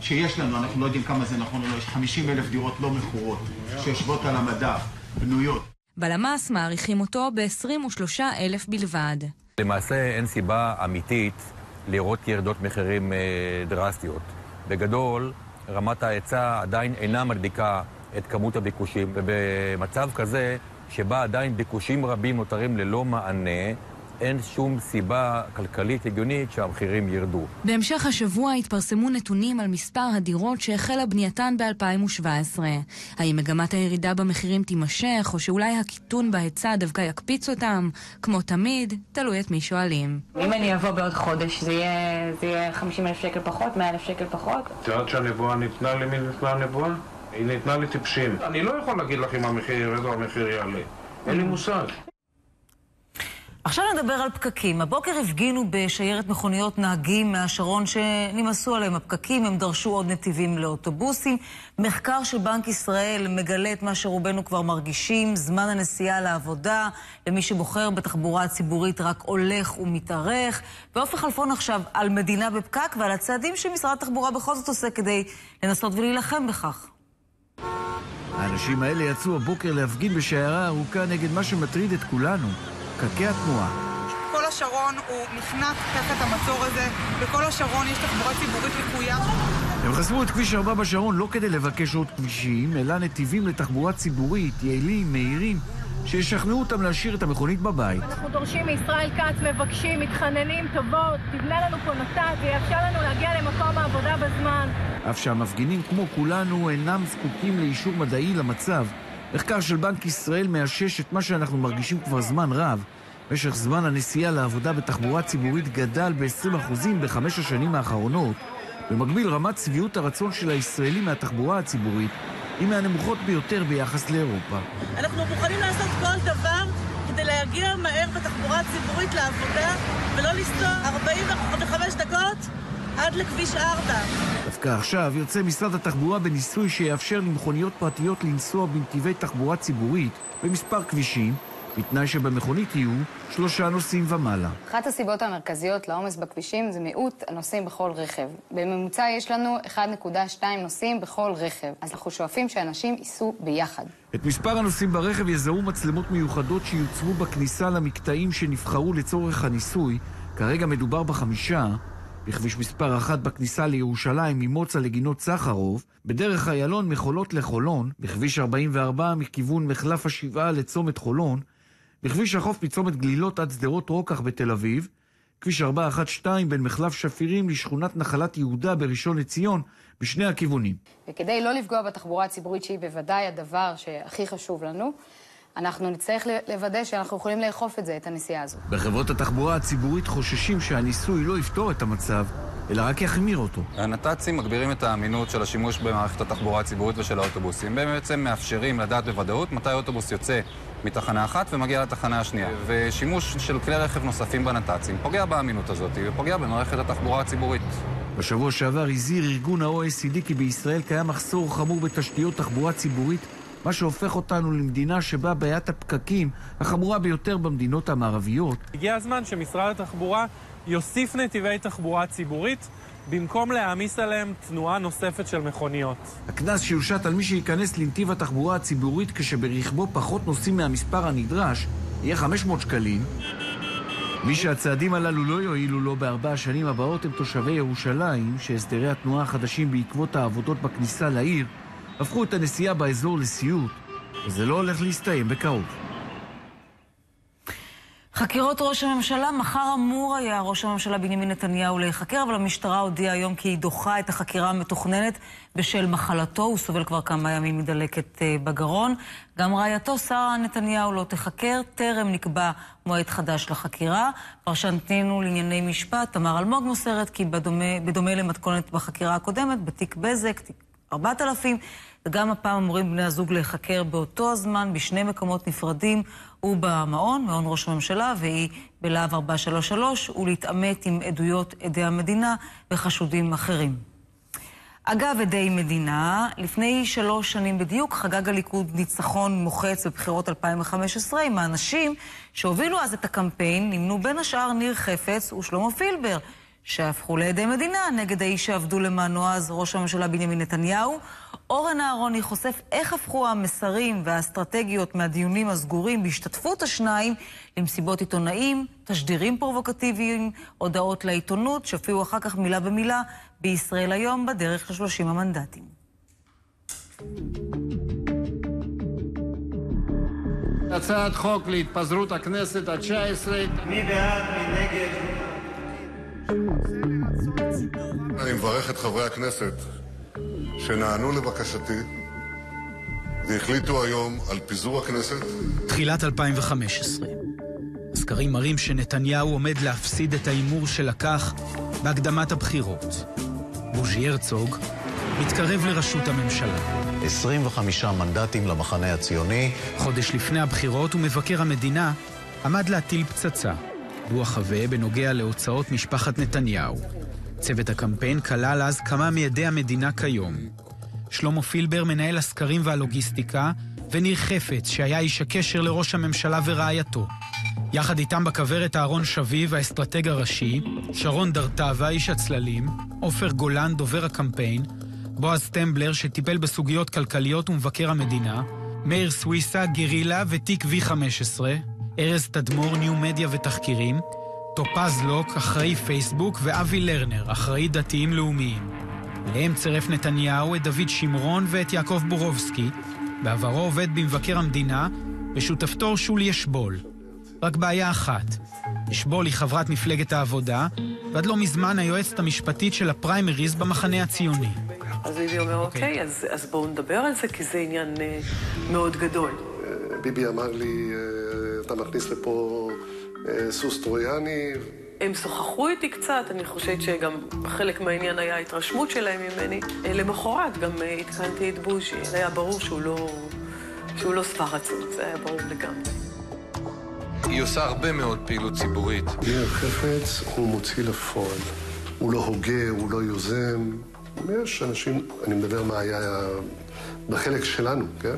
שיש לנו, אנחנו לא יודעים כמה זה נכון או לא, יש חמישים אלף דירות לא מכורות, שיושבות על המדף, בנויות.
בלמ"ס מעריכים אותו ב-עשרים ושלושה אלף בלבד.
למעשה אין סיבה אמיתית לראות ירידות מחירים דרסטיות. בגדול, רמת ההיצע עדיין אינה מדביקה את כמות הביקושים, ובמצב כזה שבה עדיין ביקושים רבים נותרים ללא מענה, אין שום סיבה כלכלית הגיונית שהמחירים ירדו.
בהמשך השבוע התפרסמו נתונים על מספר הדירות שהחלה בנייתן ב-אלפיים שבע עשרה. האם מגמת הירידה במחירים תימשך, או שאולי הקיטון בהיצע דווקא יקפיץ אותם? כמו תמיד, תלוי את מי שואלים.
אם אני אבוא בעוד חודש, זה יהיה, זה יהיה חמישים אלף שקל פחות, מאה אלף שקל פחות?
את יודעת שהנבואה ניתנה לי, מי ניתנה הנבואה? היא ניתנה לי טיפשים. אני לא יכול להגיד לך אם המחיר ירד או המחיר יעלה. אין לי מושג.
עכשיו נדבר על פקקים. הבוקר הפגינו בשיירת מכוניות נהגים מהשרון שנמאסו עליהם הפקקים, הם דרשו עוד נתיבים לאוטובוסים. מחקר של בנק ישראל מגלה את מה שרובנו כבר מרגישים, זמן הנסיעה לעבודה, למי שבוחר בתחבורה הציבורית רק הולך ומתארך. ואופי חלפון עכשיו על מדינה בפקק ועל הצעדים שמשרד התחבורה בכל זאת עושה כדי לנסות ולהילחם בכך.
האנשים האלה יצאו הבוקר להפגין בשיירה ארוכה נגד מה שמטריד את כולנו. פקקי התנועה.
כל השרון הוא נחנק תחת המצור הזה, בכל השרון יש תחבורה ציבורית לקויה.
הם חסמו את כביש ארבע בשרון לא כדי לבקש עוד כבישים, אלא נתיבים לתחבורה ציבורית, יעילים, מהירים, שישכנעו אותם להשאיר את המכונית בבית.
אנחנו דורשים מישראל כץ, מבקשים, מתחננים, תבוא, תבנה לנו פה נת"צ, ויאפשר לנו להגיע למקום העבודה בזמן.
אף שהמפגינים כמו כולנו אינם זקוקים לאישור מדעי למצב, מחקר של בנק ישראל מאשש את מה שאנחנו מרגישים כבר זמן רב. משך זמן הנסיעה לעבודה בתחבורה ציבורית גדל ב-עשרים אחוזים בחמש השנים האחרונות. במקביל, רמת שביעות הרצון של הישראלים מהתחבורה הציבורית היא מהנמוכות ביותר ביחס לאירופה.
אנחנו מוכנים לעשות כל דבר כדי להגיע מהר בתחבורה הציבורית לעבודה ולא לנסוע ארבעים וחמש דקות עד לכביש ארבע.
דווקא עכשיו יוצא משרד התחבורה בניסוי שיאפשר למכוניות פרטיות לנסוע בנתיבי תחבורה ציבורית במספר כבישים, בתנאי שבמכונית יהיו שלושה נוסעים ומעלה.
אחת הסיבות המרכזיות לעומס בכבישים זה מיעוט הנוסעים בכל רכב. בממוצע יש לנו אחת נקודה שתיים נוסעים בכל רכב. אז אנחנו שואפים שאנשים ייסעו ביחד.
את מספר הנוסעים ברכב יזהו מצלמות מיוחדות שיוצבו בכניסה למקטעים שנבחרו לצורך הניסוי. כרגע מדובר בחמישה. בכביש מספר אחת בכניסה לירושלים ממוצא לגינות סחרוב, בדרך איילון מחולות לחולון, בכביש ארבעים וארבע מכיוון מחלף השבעה לצומת חולון, בכביש החוף מצומת גלילות עד שדרות רוקח בתל אביב, כביש ארבע אחת שתיים בין מחלף שפירים לשכונת נחלת יהודה בראשון לציון, בשני הכיוונים.
וכדי לא לפגוע בתחבורה הציבורית שהיא בוודאי הדבר שהכי חשוב לנו, אנחנו נצטרך לוודא שאנחנו יכולים לאכוף את זה, את הנסיעה הזו.
בחברות התחבורה הציבורית חוששים שהניסוי לא יפתור את המצב, אלא רק יחמיר אותו.
הנת"צים מגבירים את האמינות של השימוש במערכת התחבורה הציבורית ושל האוטובוסים. הם בעצם מאפשרים לדעת בוודאות מתי האוטובוס יוצא מתחנה אחת ומגיע לתחנה השנייה. ושימוש של כלי רכב נוספים בנת"צים פוגע באמינות הזאת ופוגע במערכת התחבורה הציבורית.
בשבוע שעבר הזהיר ארגון ה-או אי סי די כי בישראל קיים מחסור חמור בתשתיות תחבורה ציבורית, מה שהופך אותנו למדינה שבה בעיית הפקקים החמורה ביותר במדינות המערביות.
הגיע הזמן שמשרד התחבורה יוסיף נתיבי תחבורה ציבורית במקום להעמיס עליהם תנועה נוספת של מכוניות.
הכנס שיושת על מי שייכנס לנתיב התחבורה הציבורית כשברכבו פחות נוסעים מהמספר הנדרש יהיה חמש מאות שקלים. מי שהצעדים הללו לא יועילו לו בארבע השנים הבאות הם תושבי ירושלים, שהסדרי התנועה החדשים בעקבות העבודות בכניסה לעיר הפכו את הנסיעה באזור לסיוט, וזה לא הולך להסתיים בקרוב.
חקירות ראש הממשלה, מחר אמור היה ראש הממשלה בנימין נתניהו להיחקר, אבל המשטרה הודיעה היום כי היא דוחה את החקירה המתוכננת בשל מחלתו, הוא סובל כבר כמה ימים מדלקת בגרון. גם רעייתו שרה נתניהו לא תחקר, טרם נקבע מועד חדש לחקירה. פרשנתנו לענייני משפט, תמר אלמוג מוסרת כי בדומה, בדומה למתכונת בחקירה הקודמת, בתיק בזק, תיק ארבעת אלפים, וגם הפעם אמורים בני הזוג להיחקר באותו הזמן בשני מקומות נפרדים, הוא במעון, מעון ראש הממשלה, והיא בלהב ארבע שלוש שלוש, ולהתעמת עם עדויות עדי המדינה וחשודים אחרים. אגב עדי מדינה, לפני שלוש שנים בדיוק חגג הליכוד ניצחון מוחץ בבחירות אלפיים וחמש עשרה, עם האנשים שהובילו אז את הקמפיין, נמנו בין השאר ניר חפץ ושלמה פילבר, שהפכו לידי מדינה נגד האיש שעבדו למענו אז ראש הממשלה בנימין נתניהו. אורן אהרוני חושף איך הפכו המסרים והאסטרטגיות מהדיונים הסגורים בהשתתפות השניים למסיבות עיתונאים, תשדירים פרובוקטיביים, הודעות לעיתונות שהופיעו אחר כך מילה במילה בישראל היום בדרך ל-שלושים המנדטים.
הצעת חוק להתפזרות הכנסת התשע עשרה. מי בעד, מי נגד?
אני מברך את חברי הכנסת שנענו לבקשתי והחליטו היום על פיזור הכנסת.
תחילת אלפיים וחמש עשרה. הסקרים מראים שנתניהו עומד להפסיד את האימור שלקח בהקדמת הבחירות. בוז'י הרצוג מתקרב לראשות הממשלה.
עשרים וחמישה מנדטים למחנה הציוני.
חודש לפני הבחירות ומבקר המדינה עמד להטיל פצצה. דוח חווה בנוגע להוצאות משפחת נתניהו. צוות הקמפיין כלל אז כמה מידי המדינה כיום. שלמה פילבר מנהל הסקרים והלוגיסטיקה, וניר חפץ שהיה איש הקשר לראש הממשלה ורעייתו. יחד איתם בכברת אהרון שביב, האסטרטג הראשי, שרון דרטבה, איש הצללים, עופר גולן, דובר הקמפיין, בועז טמבלר שטיפל בסוגיות כלכליות ומבקר המדינה, מאיר סוויסה, גרילה ותיק וי חמש עשרה, ארז תדמור, ניו מדיה ותחקירים, טופז לוק, אחראי פייסבוק, ואבי לרנר, אחראי דתיים לאומיים. להם צרף נתניהו את דוד שמרון ואת יעקב בורובסקי, בעברו עובד במבקר המדינה, ושותפתו שולי אשבול. רק בעיה אחת, אשבול היא חברת מפלגת העבודה, ועד לא מזמן היועצת המשפטית של הפריימריז במחנה הציוני.
אז ביבי אומר, אוקיי, אז, אז בואו נדבר על זה, כי זה עניין אה, מאוד גדול.
ביבי אמר לי, אתה מכניס לפה אה, סוס טרויאני.
הם שוחחו איתי קצת, אני חושבת שגם חלק מהעניין היה ההתרשמות שלהם ממני. למחרת גם אה, התקנתי את בוז'י, היה ברור שהוא לא, שהוא לא שבע רצון, זה היה ברור לגמרי.
היא עושה הרבה מאוד פעילות ציבורית.
ניר חפץ הוא מוציא לפועל. הוא לא הוגה, הוא לא יוזם. יש אנשים, אני מדבר מה היה בחלק שלנו, כן?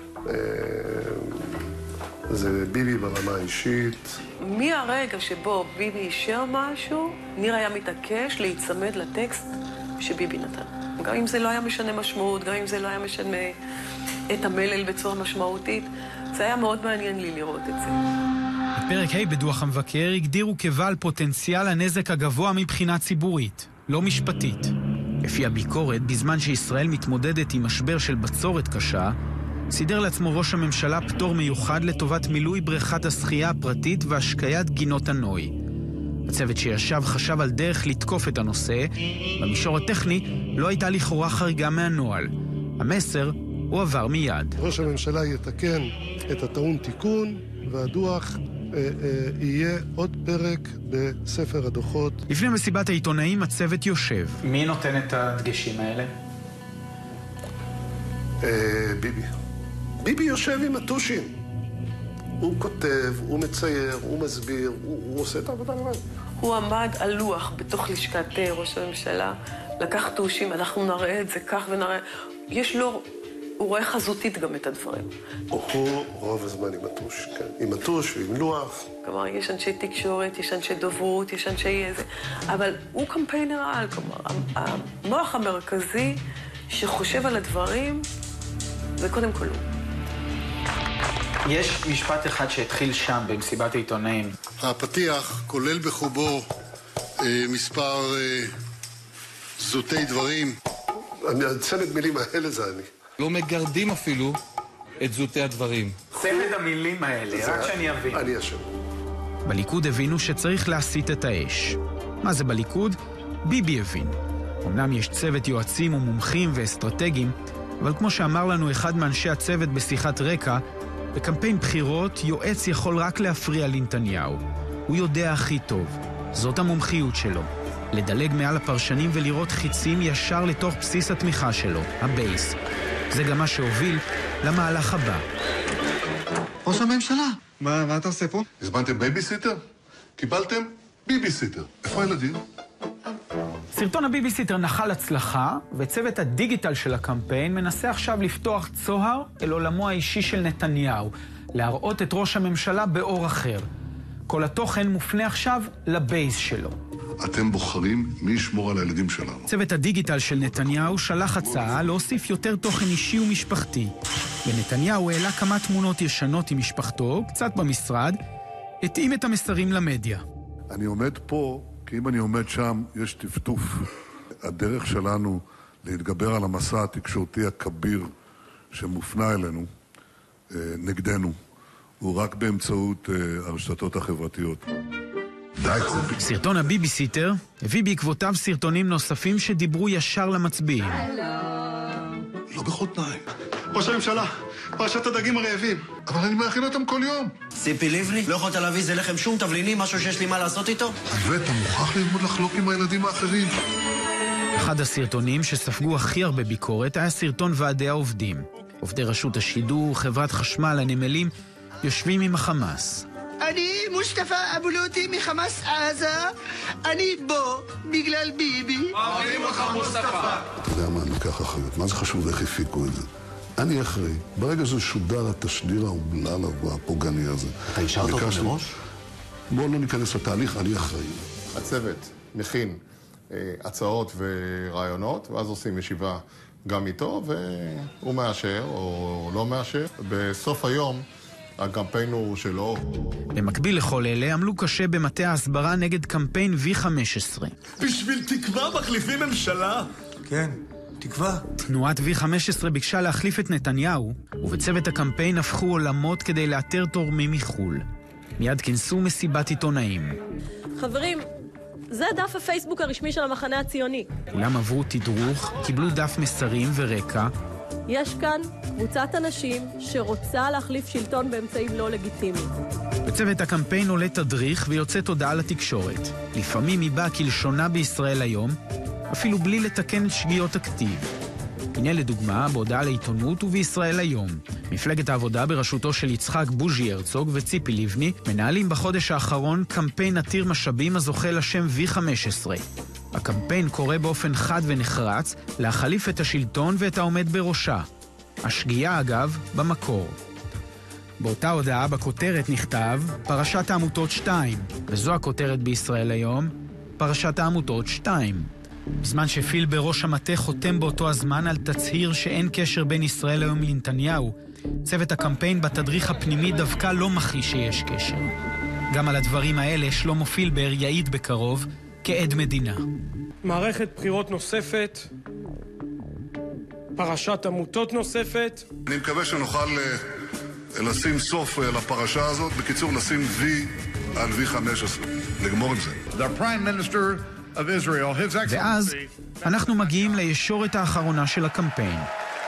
זה ביבי ברמה האישית.
מהרגע שבו ביבי אישר משהו, ניר היה מתעקש להיצמד לטקסט שביבי נתן. גם אם זה לא היה משנה משמעות, גם אם זה לא היה משנה את המלל בצורה משמעותית, זה היה מאוד מעניין לי לראות את זה.
בפרק ה' בדוח המבקר הגדירו כבעל פוטנציאל הנזק הגבוה מבחינה ציבורית, לא משפטית. לפי הביקורת, בזמן שישראל מתמודדת עם משבר של בצורת קשה, סידר לעצמו ראש הממשלה פטור מיוחד לטובת מילוי בריכת השחייה הפרטית והשקיית גינות הנוי. הצוות שישב חשב על דרך לתקוף את הנושא. במישור הטכני לא הייתה לכאורה חריגה מהנוהל. המסר הוא עבר מיד.
ראש הממשלה יתקן את הטעון תיקון, והדוח אה, אה, יהיה עוד פרק בספר הדוחות.
לפני מסיבת העיתונאים הצוות יושב. מי נותן את הדגשים האלה?
אה, ביבי. ביבי יושב עם הטושים. הוא כותב, הוא מצייר, הוא מסביר, הוא, הוא עושה את העבודה לבד.
הוא עמד על לוח בתוך לשכת ראש הממשלה, לקח טושים, אנחנו נראה את זה כך ונראה. יש לו, הוא רואה חזותית גם את הדברים.
הוא רוב הזמן עם הטוש, כן. עם הטוש ועם לוח.
כלומר, יש אנשי תקשורת, יש אנשי דוברות, יש אנשי איזה... אבל הוא קמפיינר על, כלומר, המוח המרכזי שחושב על הדברים, זה קודם כל הוא.
יש משפט אחד שהתחיל שם במסיבת העיתונאים.
הפתיח כולל בחובו אה, מספר אה, זוטי דברים. צמד מילים האלה זה אני.
לא מגרדים אפילו את זוטי הדברים.
צמד המילים האלה, רק שאני אבין.
אני אשם.
בליכוד הבינו שצריך להסיט את האש. מה זה בליכוד? ביבי הבין. אמנם יש צוות יועצים ומומחים ואסטרטגיים, אבל כמו שאמר לנו אחד מאנשי הצוות בשיחת רקע, בקמפיין בחירות יועץ יכול רק להפריע לנתניהו. הוא יודע הכי טוב. זאת המומחיות שלו. לדלג מעל הפרשנים ולראות חיצים ישר לתוך בסיס התמיכה שלו, הבייס. זה גם מה שהוביל למהלך הבא.
ראש הממשלה. מה, מה אתה עושה פה? הזמנתם בייביסיטר? קיבלתם ביביסיטר. איפה הילדים?
סרטון הביביסיטר נחל הצלחה, וצוות הדיגיטל של הקמפיין מנסה עכשיו לפתוח צוהר אל עולמו האישי של נתניהו, להראות את ראש הממשלה באור אחר. כל התוכן מופנה עכשיו לבייס שלו.
אתם בוחרים מי ישמור על הילדים שלנו.
צוות הדיגיטל של נתניהו שלח הצעה להוסיף יותר תוכן אישי ומשפחתי. ונתניהו העלה כמה תמונות ישנות עם משפחתו, קצת במשרד, התאים את המסרים למדיה.
אני עומד פה, כי אם אני עומד שם, יש טפטוף. הדרך שלנו להתגבר על המסע התקשורתי הכביר שמופנה אלינו, נגדנו, הוא רק באמצעות הרשתות החברתיות.
סרטון הביביסיטר הביא בעקבותיו סרטונים נוספים שדיברו ישר למצביעים.
לא בכל תנאי. ראש הממשלה, פרשת הדגים הרעבים. אבל אני מאכיל אותם כל יום.
ציפי לבני, לא יכולת להביא זה לחם שום תבלינים, משהו שיש לי מה לעשות איתו?
ואתה מוכרח ללמוד לחלוק עם הילדים האחרים.
אחד הסרטונים שספגו הכי הרבה ביקורת היה סרטון ועדי העובדים. עובדי רשות השידור, חברת חשמל, הנמלים, יושבים עם החמאס.
אני מוסטפא אבו לוטי מחמאס עזה, אני בו בגלל ביבי.
מעבירים אותך מוסטפא. אתה יודע מה, אני אקח אחריות. מה זה חשוב איך הפיקו את זה? אני אחראי. ברגע שזה שודר התשדיר האומלל והפוגעני הזה.
אתה אישרת אותו מראש?
בואו לא ניכנס לתהליך, אני אחראי.
הצוות מכין הצעות ורעיונות, ואז עושים ישיבה גם איתו, והוא מאשר או לא מאשר. בסוף היום הקמפיין הוא שלו.
במקביל לכל אלה עמלו קשה במטה ההסברה נגד קמפיין וי חמש עשרה.
בשביל תקווה מחליפים ממשלה? כן, תקווה.
תנועת וי חמש עשרה ביקשה להחליף את נתניהו, ובצוות הקמפיין הפכו עולמות כדי לאתר תורמים מחול. מיד כינסו מסיבת עיתונאים.
חברים, זה דף הפייסבוק הרשמי של המחנה הציוני.
כולם עברו תדרוך, קיבלו דף מסרים ורקע.
יש כאן קבוצת אנשים שרוצה להחליף שלטון באמצעים לא לגיטימיים.
בצוות הקמפיין עולה תדריך ויוצאת הודעה לתקשורת. לפעמים היא באה כלשונה בישראל היום, אפילו בלי לתקן את שגיאות הכתיב. הנה לדוגמה, בהודעה לעיתונות ובישראל היום. מפלגת העבודה בראשותו של יצחק בוז'י הרצוג וציפי לבני מנהלים בחודש האחרון קמפיין עתיר משאבים הזוכה לשם וי חמש עשרה. הקמפיין קורא באופן חד ונחרץ להחליף את השלטון ואת העומד בראשה. השגיאה אגב במקור. באותה הודעה בכותרת נכתב פרשת העמותות שתיים, וזו הכותרת בישראל היום, פרשת העמותות שתיים. בזמן שפיל בראש המטה חותם באותו הזמן על תצהיר שאין קשר בין ישראל היום לנתניהו, צוות הקמפיין בתדריך הפנימי דווקא לא מכחיש שיש קשר. גם על הדברים האלה שלמה פילבר יעיד בקרוב כעד מדינה.
מערכת בחירות נוספת, פרשת עמותות נוספת.
אני מקווה שנוכל לשים סוף לפרשה הזאת. בקיצור, לשים וי על וי חמש עשרה. לגמור עם זה.
The Prime Minister of Israel, His Excellency.
ואז אנחנו מגיעים לישורת האחרונה של הקמפיין.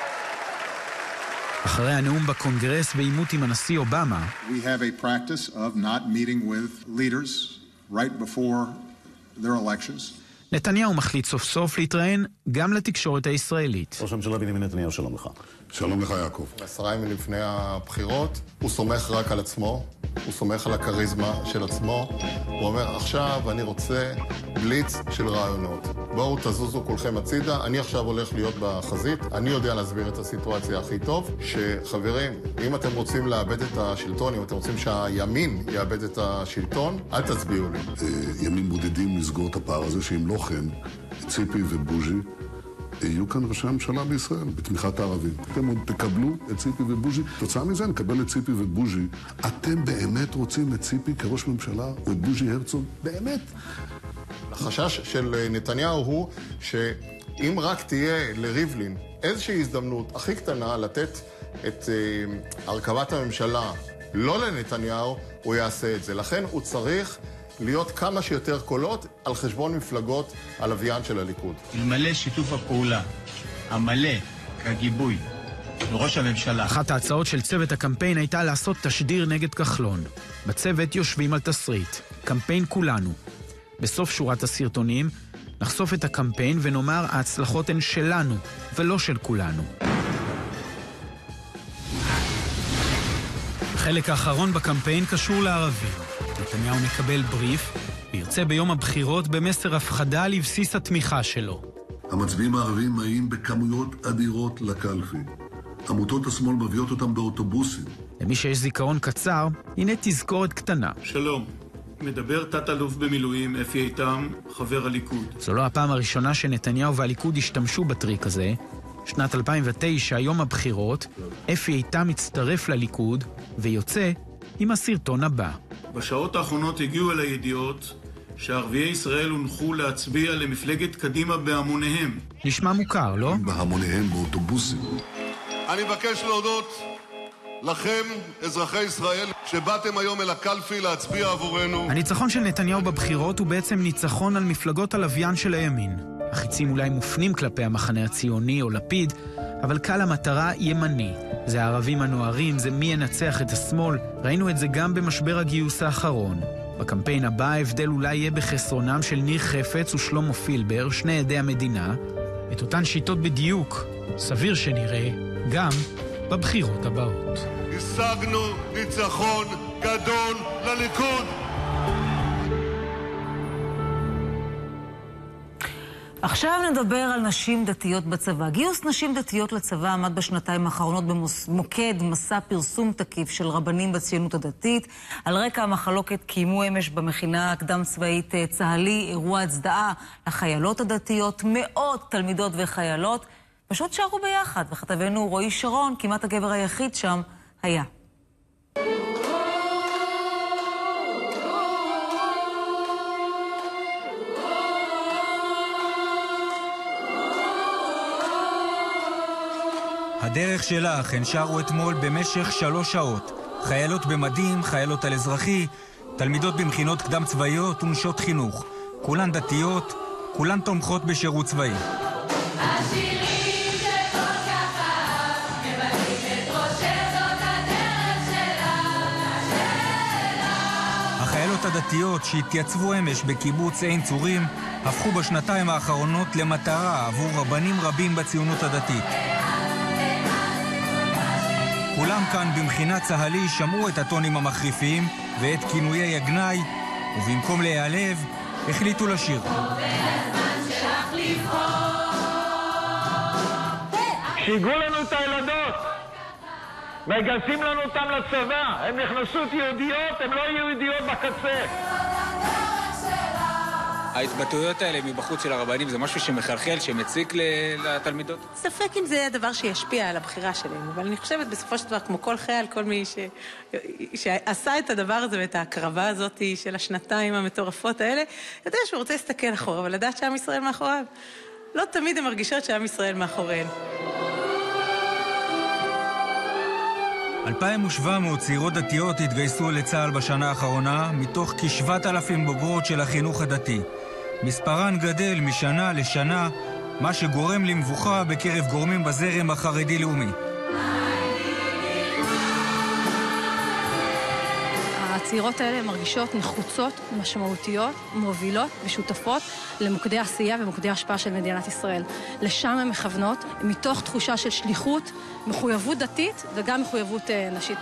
אחרי הנאום בקונגרס ועימות עם הנשיא אובמה,
We have a practice of not meeting with leaders right before their elections.
נתניהו מחליט סוף סוף להתראיין גם לתקשורת הישראלית.
ראש הממשלה בנימין נתניהו, שלום לך.
שלום לך יעקב.
עשרה ימים לפני הבחירות, הוא סומך רק על עצמו, הוא סומך על הכריזמה של עצמו, הוא אומר, עכשיו אני רוצה בליץ של רעיונות. בואו תזוזו כולכם הצידה, אני עכשיו הולך להיות בחזית, אני יודע להסביר את הסיטואציה הכי טוב, שחברים, אם אתם רוצים לאבד את השלטון, אם אתם רוצים שהימין יאבד את השלטון, אל תצביעו לי.
ימים בודדים לסגור את הפער הזה, שאם לא כן, ציפי ובוז'י, יהיו כאן ראשי הממשלה בישראל, בתמיכת הערבים. אתם עוד תקבלו את ציפי ובוז'י. תוצאה מזה נקבל את ציפי ובוז'י. אתם באמת רוצים את ציפי כראש ממשלה או את בוז'י הרצוג? באמת?
החשש של נתניהו הוא שאם רק תהיה לריבלין איזושהי הזדמנות הכי קטנה לתת את uh, הרכבת הממשלה לא לנתניהו, הוא יעשה את זה. לכן הוא צריך להיות כמה שיותר קולות על חשבון מפלגות הלוויין של הליכוד.
אלמלא שיתוף הפעולה המלא כגיבוי לראש הממשלה.
אחת ההצעות של צוות הקמפיין הייתה לעשות תשדיר נגד כחלון. בצוות יושבים על תסריט, קמפיין כולנו. בסוף שורת הסרטונים נחשוף את הקמפיין ונאמר ההצלחות הן שלנו ולא של כולנו. החלק האחרון בקמפיין קשור לערבים. נתניהו מקבל בריף וירצה ביום הבחירות במסר הפחדה לבסיס התמיכה שלו.
המצביעים הערבים מגיעים בכמויות אדירות לקלפי. עמותות השמאל מביאות אותם באוטובוסים.
למי שיש זיכרון קצר, הנה תזכורת קטנה.
שלום,
מדבר תת-אלוף במילואים אפי איתם, חבר הליכוד.
זו לא הפעם הראשונה שנתניהו והליכוד השתמשו בטריק הזה. שנת אלפיים ותשע, יום הבחירות, אפי איתם מצטרף לליכוד ויוצא עם הסרטון הבא.
בשעות האחרונות הגיעו אל הידיעות שערביי ישראל הונחו להצביע למפלגת קדימה בהמוניהם.
נשמע מוכר, לא?
בהמוניהם באוטובוסים.
אני מבקש להודות לכם, אזרחי ישראל, שבאתם היום אל הקלפי להצביע עבורנו.
הניצחון של נתניהו בבחירות הוא בעצם ניצחון על מפלגות הלוויין של הימין. החיצים אולי מופנים כלפי המחנה הציוני או לפיד, אבל קל המטרה ימני. זה הערבים הנוערים, זה מי ינצח את השמאל. ראינו את זה גם במשבר הגיוס האחרון. בקמפיין הבא ההבדל אולי יהיה בחסרונם של ניר חפץ ושלמה פילבר, שני עדי המדינה. את אותן שיטות בדיוק, סביר שנראה, גם בבחירות הבאות.
השגנו ניצחון גדול לליכוד.
עכשיו נדבר על נשים דתיות בצבא. גיוס נשים דתיות לצבא עמד בשנתיים האחרונות במוקד מסע פרסום תקיף של רבנים בציונות הדתית. על רקע המחלוקת קיימו אמש במכינה הקדם צבאית צהלי אירוע הצדעה לחיילות הדתיות, מאות תלמידות וחיילות פשוט שרו ביחד, וכתבנו רועי שרון, כמעט הגבר היחיד שם, היה.
הדרך שלך, הן שרו אתמול במשך שלוש שעות. חיילות במדים, חיילות על אזרחי, תלמידות במכינות קדם צבאיות ונשות חינוך. כולן דתיות, כולן תומכות בשירות צבאי. החיילות הדתיות שהתייצבו אמש בקיבוץ עין צורים הפכו בשנתיים האחרונות למטרה עבור רבנים רבים בציונות הדתית. כולם כאן במכינה צהלי שמעו את הטונים המחריפים ואת כינויי הגנאי, ובמקום להיעלב החליטו לשיר.
שיגעו לנו את הילדות, מגייסים לנו אותם לצבא, הם נכנסות יהודיות, הם לא יהודיות בקצה.
ההתבטאויות האלה מבחוץ של הרבנים זה משהו שמחלחל, שמציק לתלמידות?
ספק אם זה הדבר שישפיע על הבחירה שלהם, אבל אני חושבת בסופו של דבר, כמו כל חייל, כל מי ש... שעשה את הדבר הזה ואת ההקרבה הזאת של השנתיים המטורפות האלה, יודע שהוא רוצה להסתכל אחורה, אבל לדעת שעם ישראל מאחוריו. לא תמיד הן מרגישות שעם ישראל מאחוריהן.
אלפיים ושבע מאות צעירות דתיות התגייסו לצה"ל בשנה האחרונה, מתוך כשבעת אלפים בוגרות של החינוך הדתי. מספרן גדל משנה לשנה, מה שגורם למבוכה בקרב גורמים בזרם החרדי-לאומי.
הצעירות האלה מרגישות נחוצות, משמעותיות, מובילות ושותפות למוקדי עשייה ומוקדי השפעה של מדינת ישראל. לשם הן מכוונות, מתוך תחושה של שליחות, מחויבות דתית וגם מחויבות נשית.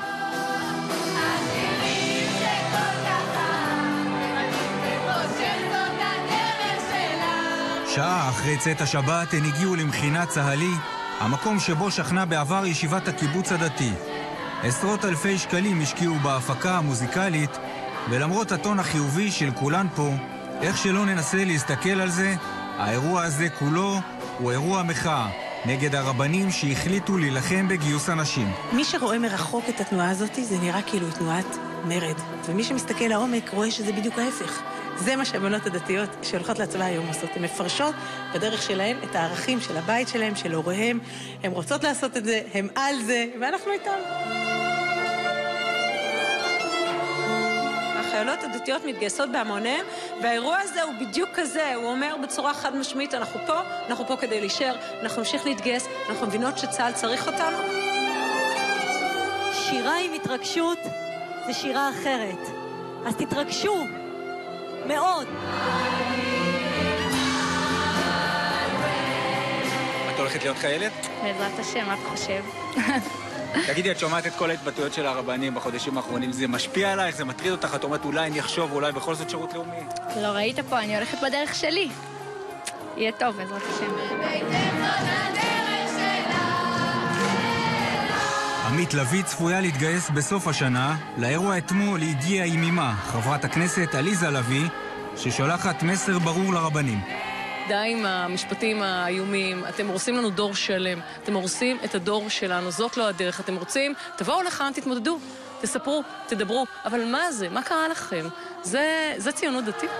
שעה אחרי צאת השבת הן הגיעו למכינה צהלי, המקום שבו שכנה בעבר ישיבת הקיבוץ הדתי. עשרות אלפי שקלים השקיעו בהפקה המוזיקלית, ולמרות הטון החיובי של כולן פה, איך שלא ננסה להסתכל על זה, האירוע הזה כולו הוא אירוע מחאה נגד הרבנים שהחליטו להילחם בגיוס אנשים.
מי שרואה מרחוק את התנועה הזאת, זה נראה כאילו תנועת מרד. ומי שמסתכל לעומק רואה שזה בדיוק ההפך. זה מה שהבנות הדתיות שהולכות לצבא היום עושות. הן מפרשות בדרך שלהן את הערכים של הבית שלהן, של הוריהם. הן רוצות לעשות את זה, הן על זה, ואנחנו איתן.
החיילות הדתיות מתגייסות בהמוניהם, והאירוע הזה הוא בדיוק כזה. הוא אומר בצורה חד משמעית, אנחנו פה, אנחנו פה כדי להישאר, אנחנו נמשיך להתגייס, אנחנו מבינות שצה"ל צריך אותנו. שירה עם התרגשות זה שירה אחרת. אז תתרגשו. מאוד.
את הולכת להיות חיילת?
בעזרת השם, מה אתה חושב?
תגידי, את שומעת את כל ההתבטאויות של הרבנים בחודשים האחרונים, זה משפיע עלייך, זה מטריד אותך, את אומרת אולי אני אחשוב, אולי בכל זאת שירות לאומי?
לא ראית פה, אני הולכת בדרך שלי. יהיה טוב, בעזרת השם.
עמית לוי צפויה להתגייס בסוף השנה. לאירוע אתמול הגיעה עם אמה, חברת הכנסת עליזה לוי, ששולחת מסר ברור לרבנים.
די עם המשפטים האיומים, אתם הורסים לנו דור שלם, אתם הורסים את הדור שלנו, זאת לא הדרך, אתם רוצים, תבואו לכאן, תתמודדו, תספרו, תדברו, אבל מה זה? מה קרה לכם? זה, זה ציונות דתית?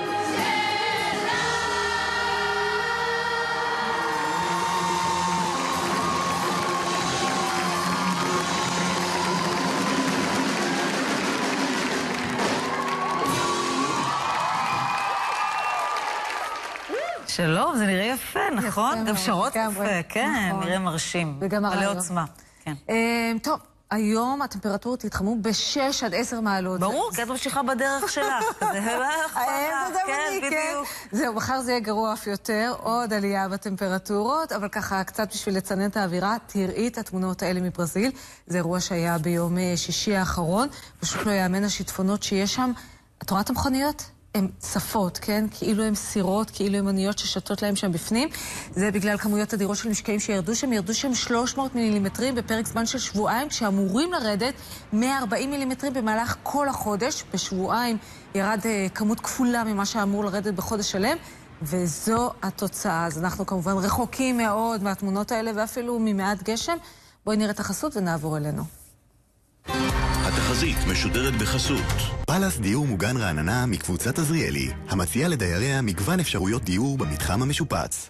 שלום, זה נראה יפה, נכון? גם שרות יפה, כן, נראה מרשים.
וגם
מלא עוצמה.
טוב, היום הטמפרטורות יתחמו בשש עד עשר מעלות.
ברור, כי את ממשיכה בדרך שלך. זה כן, בדיוק.
זהו, מחר זה יהיה גרוע אף יותר, עוד עלייה בטמפרטורות, אבל ככה קצת בשביל לצנן את האווירה, תראי את התמונות האלה מברזיל. זה אירוע שהיה ביום שישי האחרון, פשוט לא יאמן השיטפונות שיש שם. את רואה את המכוניות? הן צפות, כן? כאילו הן סירות, כאילו הן אוניות ששתות להם שם בפנים. זה בגלל כמויות אדירות של משקעים שירדו שם. ירדו שם שלוש מאות מילימטרים בפרק זמן של שבועיים, כשאמורים לרדת מאה וארבעים מילימטרים במהלך כל החודש. בשבועיים ירד uh, כמות כפולה ממה שאמור לרדת בחודש שלם, וזו התוצאה. אז אנחנו כמובן רחוקים מאוד מהתמונות האלה, ואפילו ממעט גשם. בואי נראה את החסות ונעבור אלינו.
התחזית משודרת בחסות פלס דיור מוגן רעננה מקבוצת עזריאלי, המציעה לדייריה מגוון אפשרויות דיור במתחם המשופץ.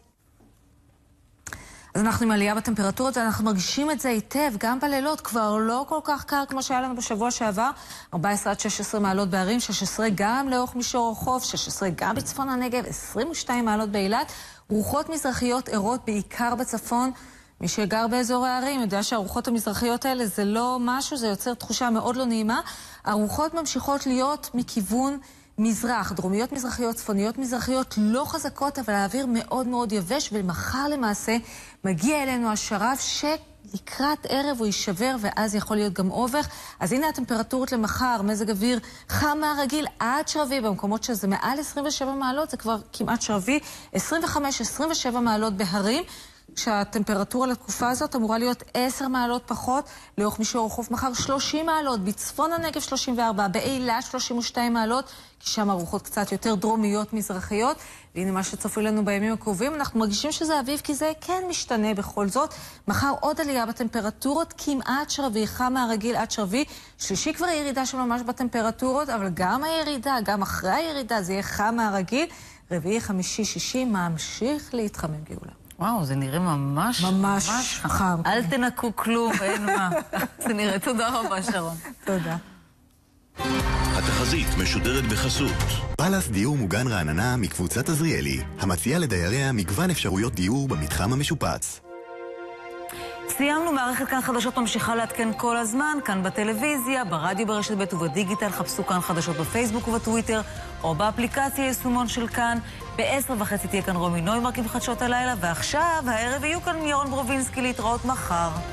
אז אנחנו עם עלייה בטמפרטורות, ואנחנו מרגישים את זה היטב, גם בלילות, כבר לא כל כך קר כמו שהיה לנו בשבוע שעבר, ארבע עשרה עד שש עשרה מעלות בערים, שש עשרה גם לאורך מישור החוף, שש עשרה גם בצפון הנגב, עשרים ושתיים מעלות באילת, רוחות מזרחיות ערות בעיקר בצפון. מי שגר באזור הערים יודע שהרוחות המזרחיות האלה זה לא משהו, זה יוצר תחושה מאוד לא נעימה. הרוחות ממשיכות להיות מכיוון מזרח, דרומיות מזרחיות, צפוניות מזרחיות, לא חזקות, אבל האוויר מאוד מאוד יבש, ומחר למעשה מגיע אלינו השרב שלקראת ערב הוא יישבר, ואז יכול להיות גם אובך. אז הנה הטמפרטורות למחר, מזג אוויר חם מהרגיל עד שרבי, במקומות שזה מעל עשרים ושבע מעלות, זה כבר כמעט שרבי, עשרים וחמש עד עשרים ושבע מעלות בהרים, כשהטמפרטורה לתקופה הזאת אמורה להיות עשר מעלות פחות, לאורך מישור החוף מחר שלושים מעלות, בצפון הנגב שלושים וארבע, באילת שלושים ושתיים מעלות, כי שם הרוחות קצת יותר דרומיות מזרחיות. והנה מה שצפוי לנו בימים הקרובים, אנחנו מרגישים שזה אביב, כי זה כן משתנה בכל זאת. מחר עוד עלייה בטמפרטורות, כמעט שרבי, חם מהרגיל עד שרבי. שלישי כבר ירידה של ממש בטמפרטורות, אבל גם הירידה, גם אחרי הירידה, זה יהיה חם מהרגיל. רביעי, חמישי, שישי, ממשיך להתחמם גאולה.
וואו, זה נראה ממש
ממש חם.
אל תנקו כלום, אין מה. זה נראה, תודה רבה, שרון.
תודה.
התחזית משודרת בחסות פלס דיור מוגן רעננה מקבוצת עזריאלי, המציעה לדייריה מגוון אפשרויות דיור במתחם המשופץ.
סיימנו, מערכת כאן חדשות ממשיכה לעדכן כל הזמן, כאן בטלוויזיה, ברדיו, ברשת ב' ובדיגיטל. חפשו כאן חדשות בפייסבוק ובטוויטר, או באפליקציה יישומון של כאן. בעשר וחצי תהיה כאן רומי נוימרק עם חדשות הלילה, ועכשיו הערב יהיו כאן ירון ברובינסקי להתראות מחר.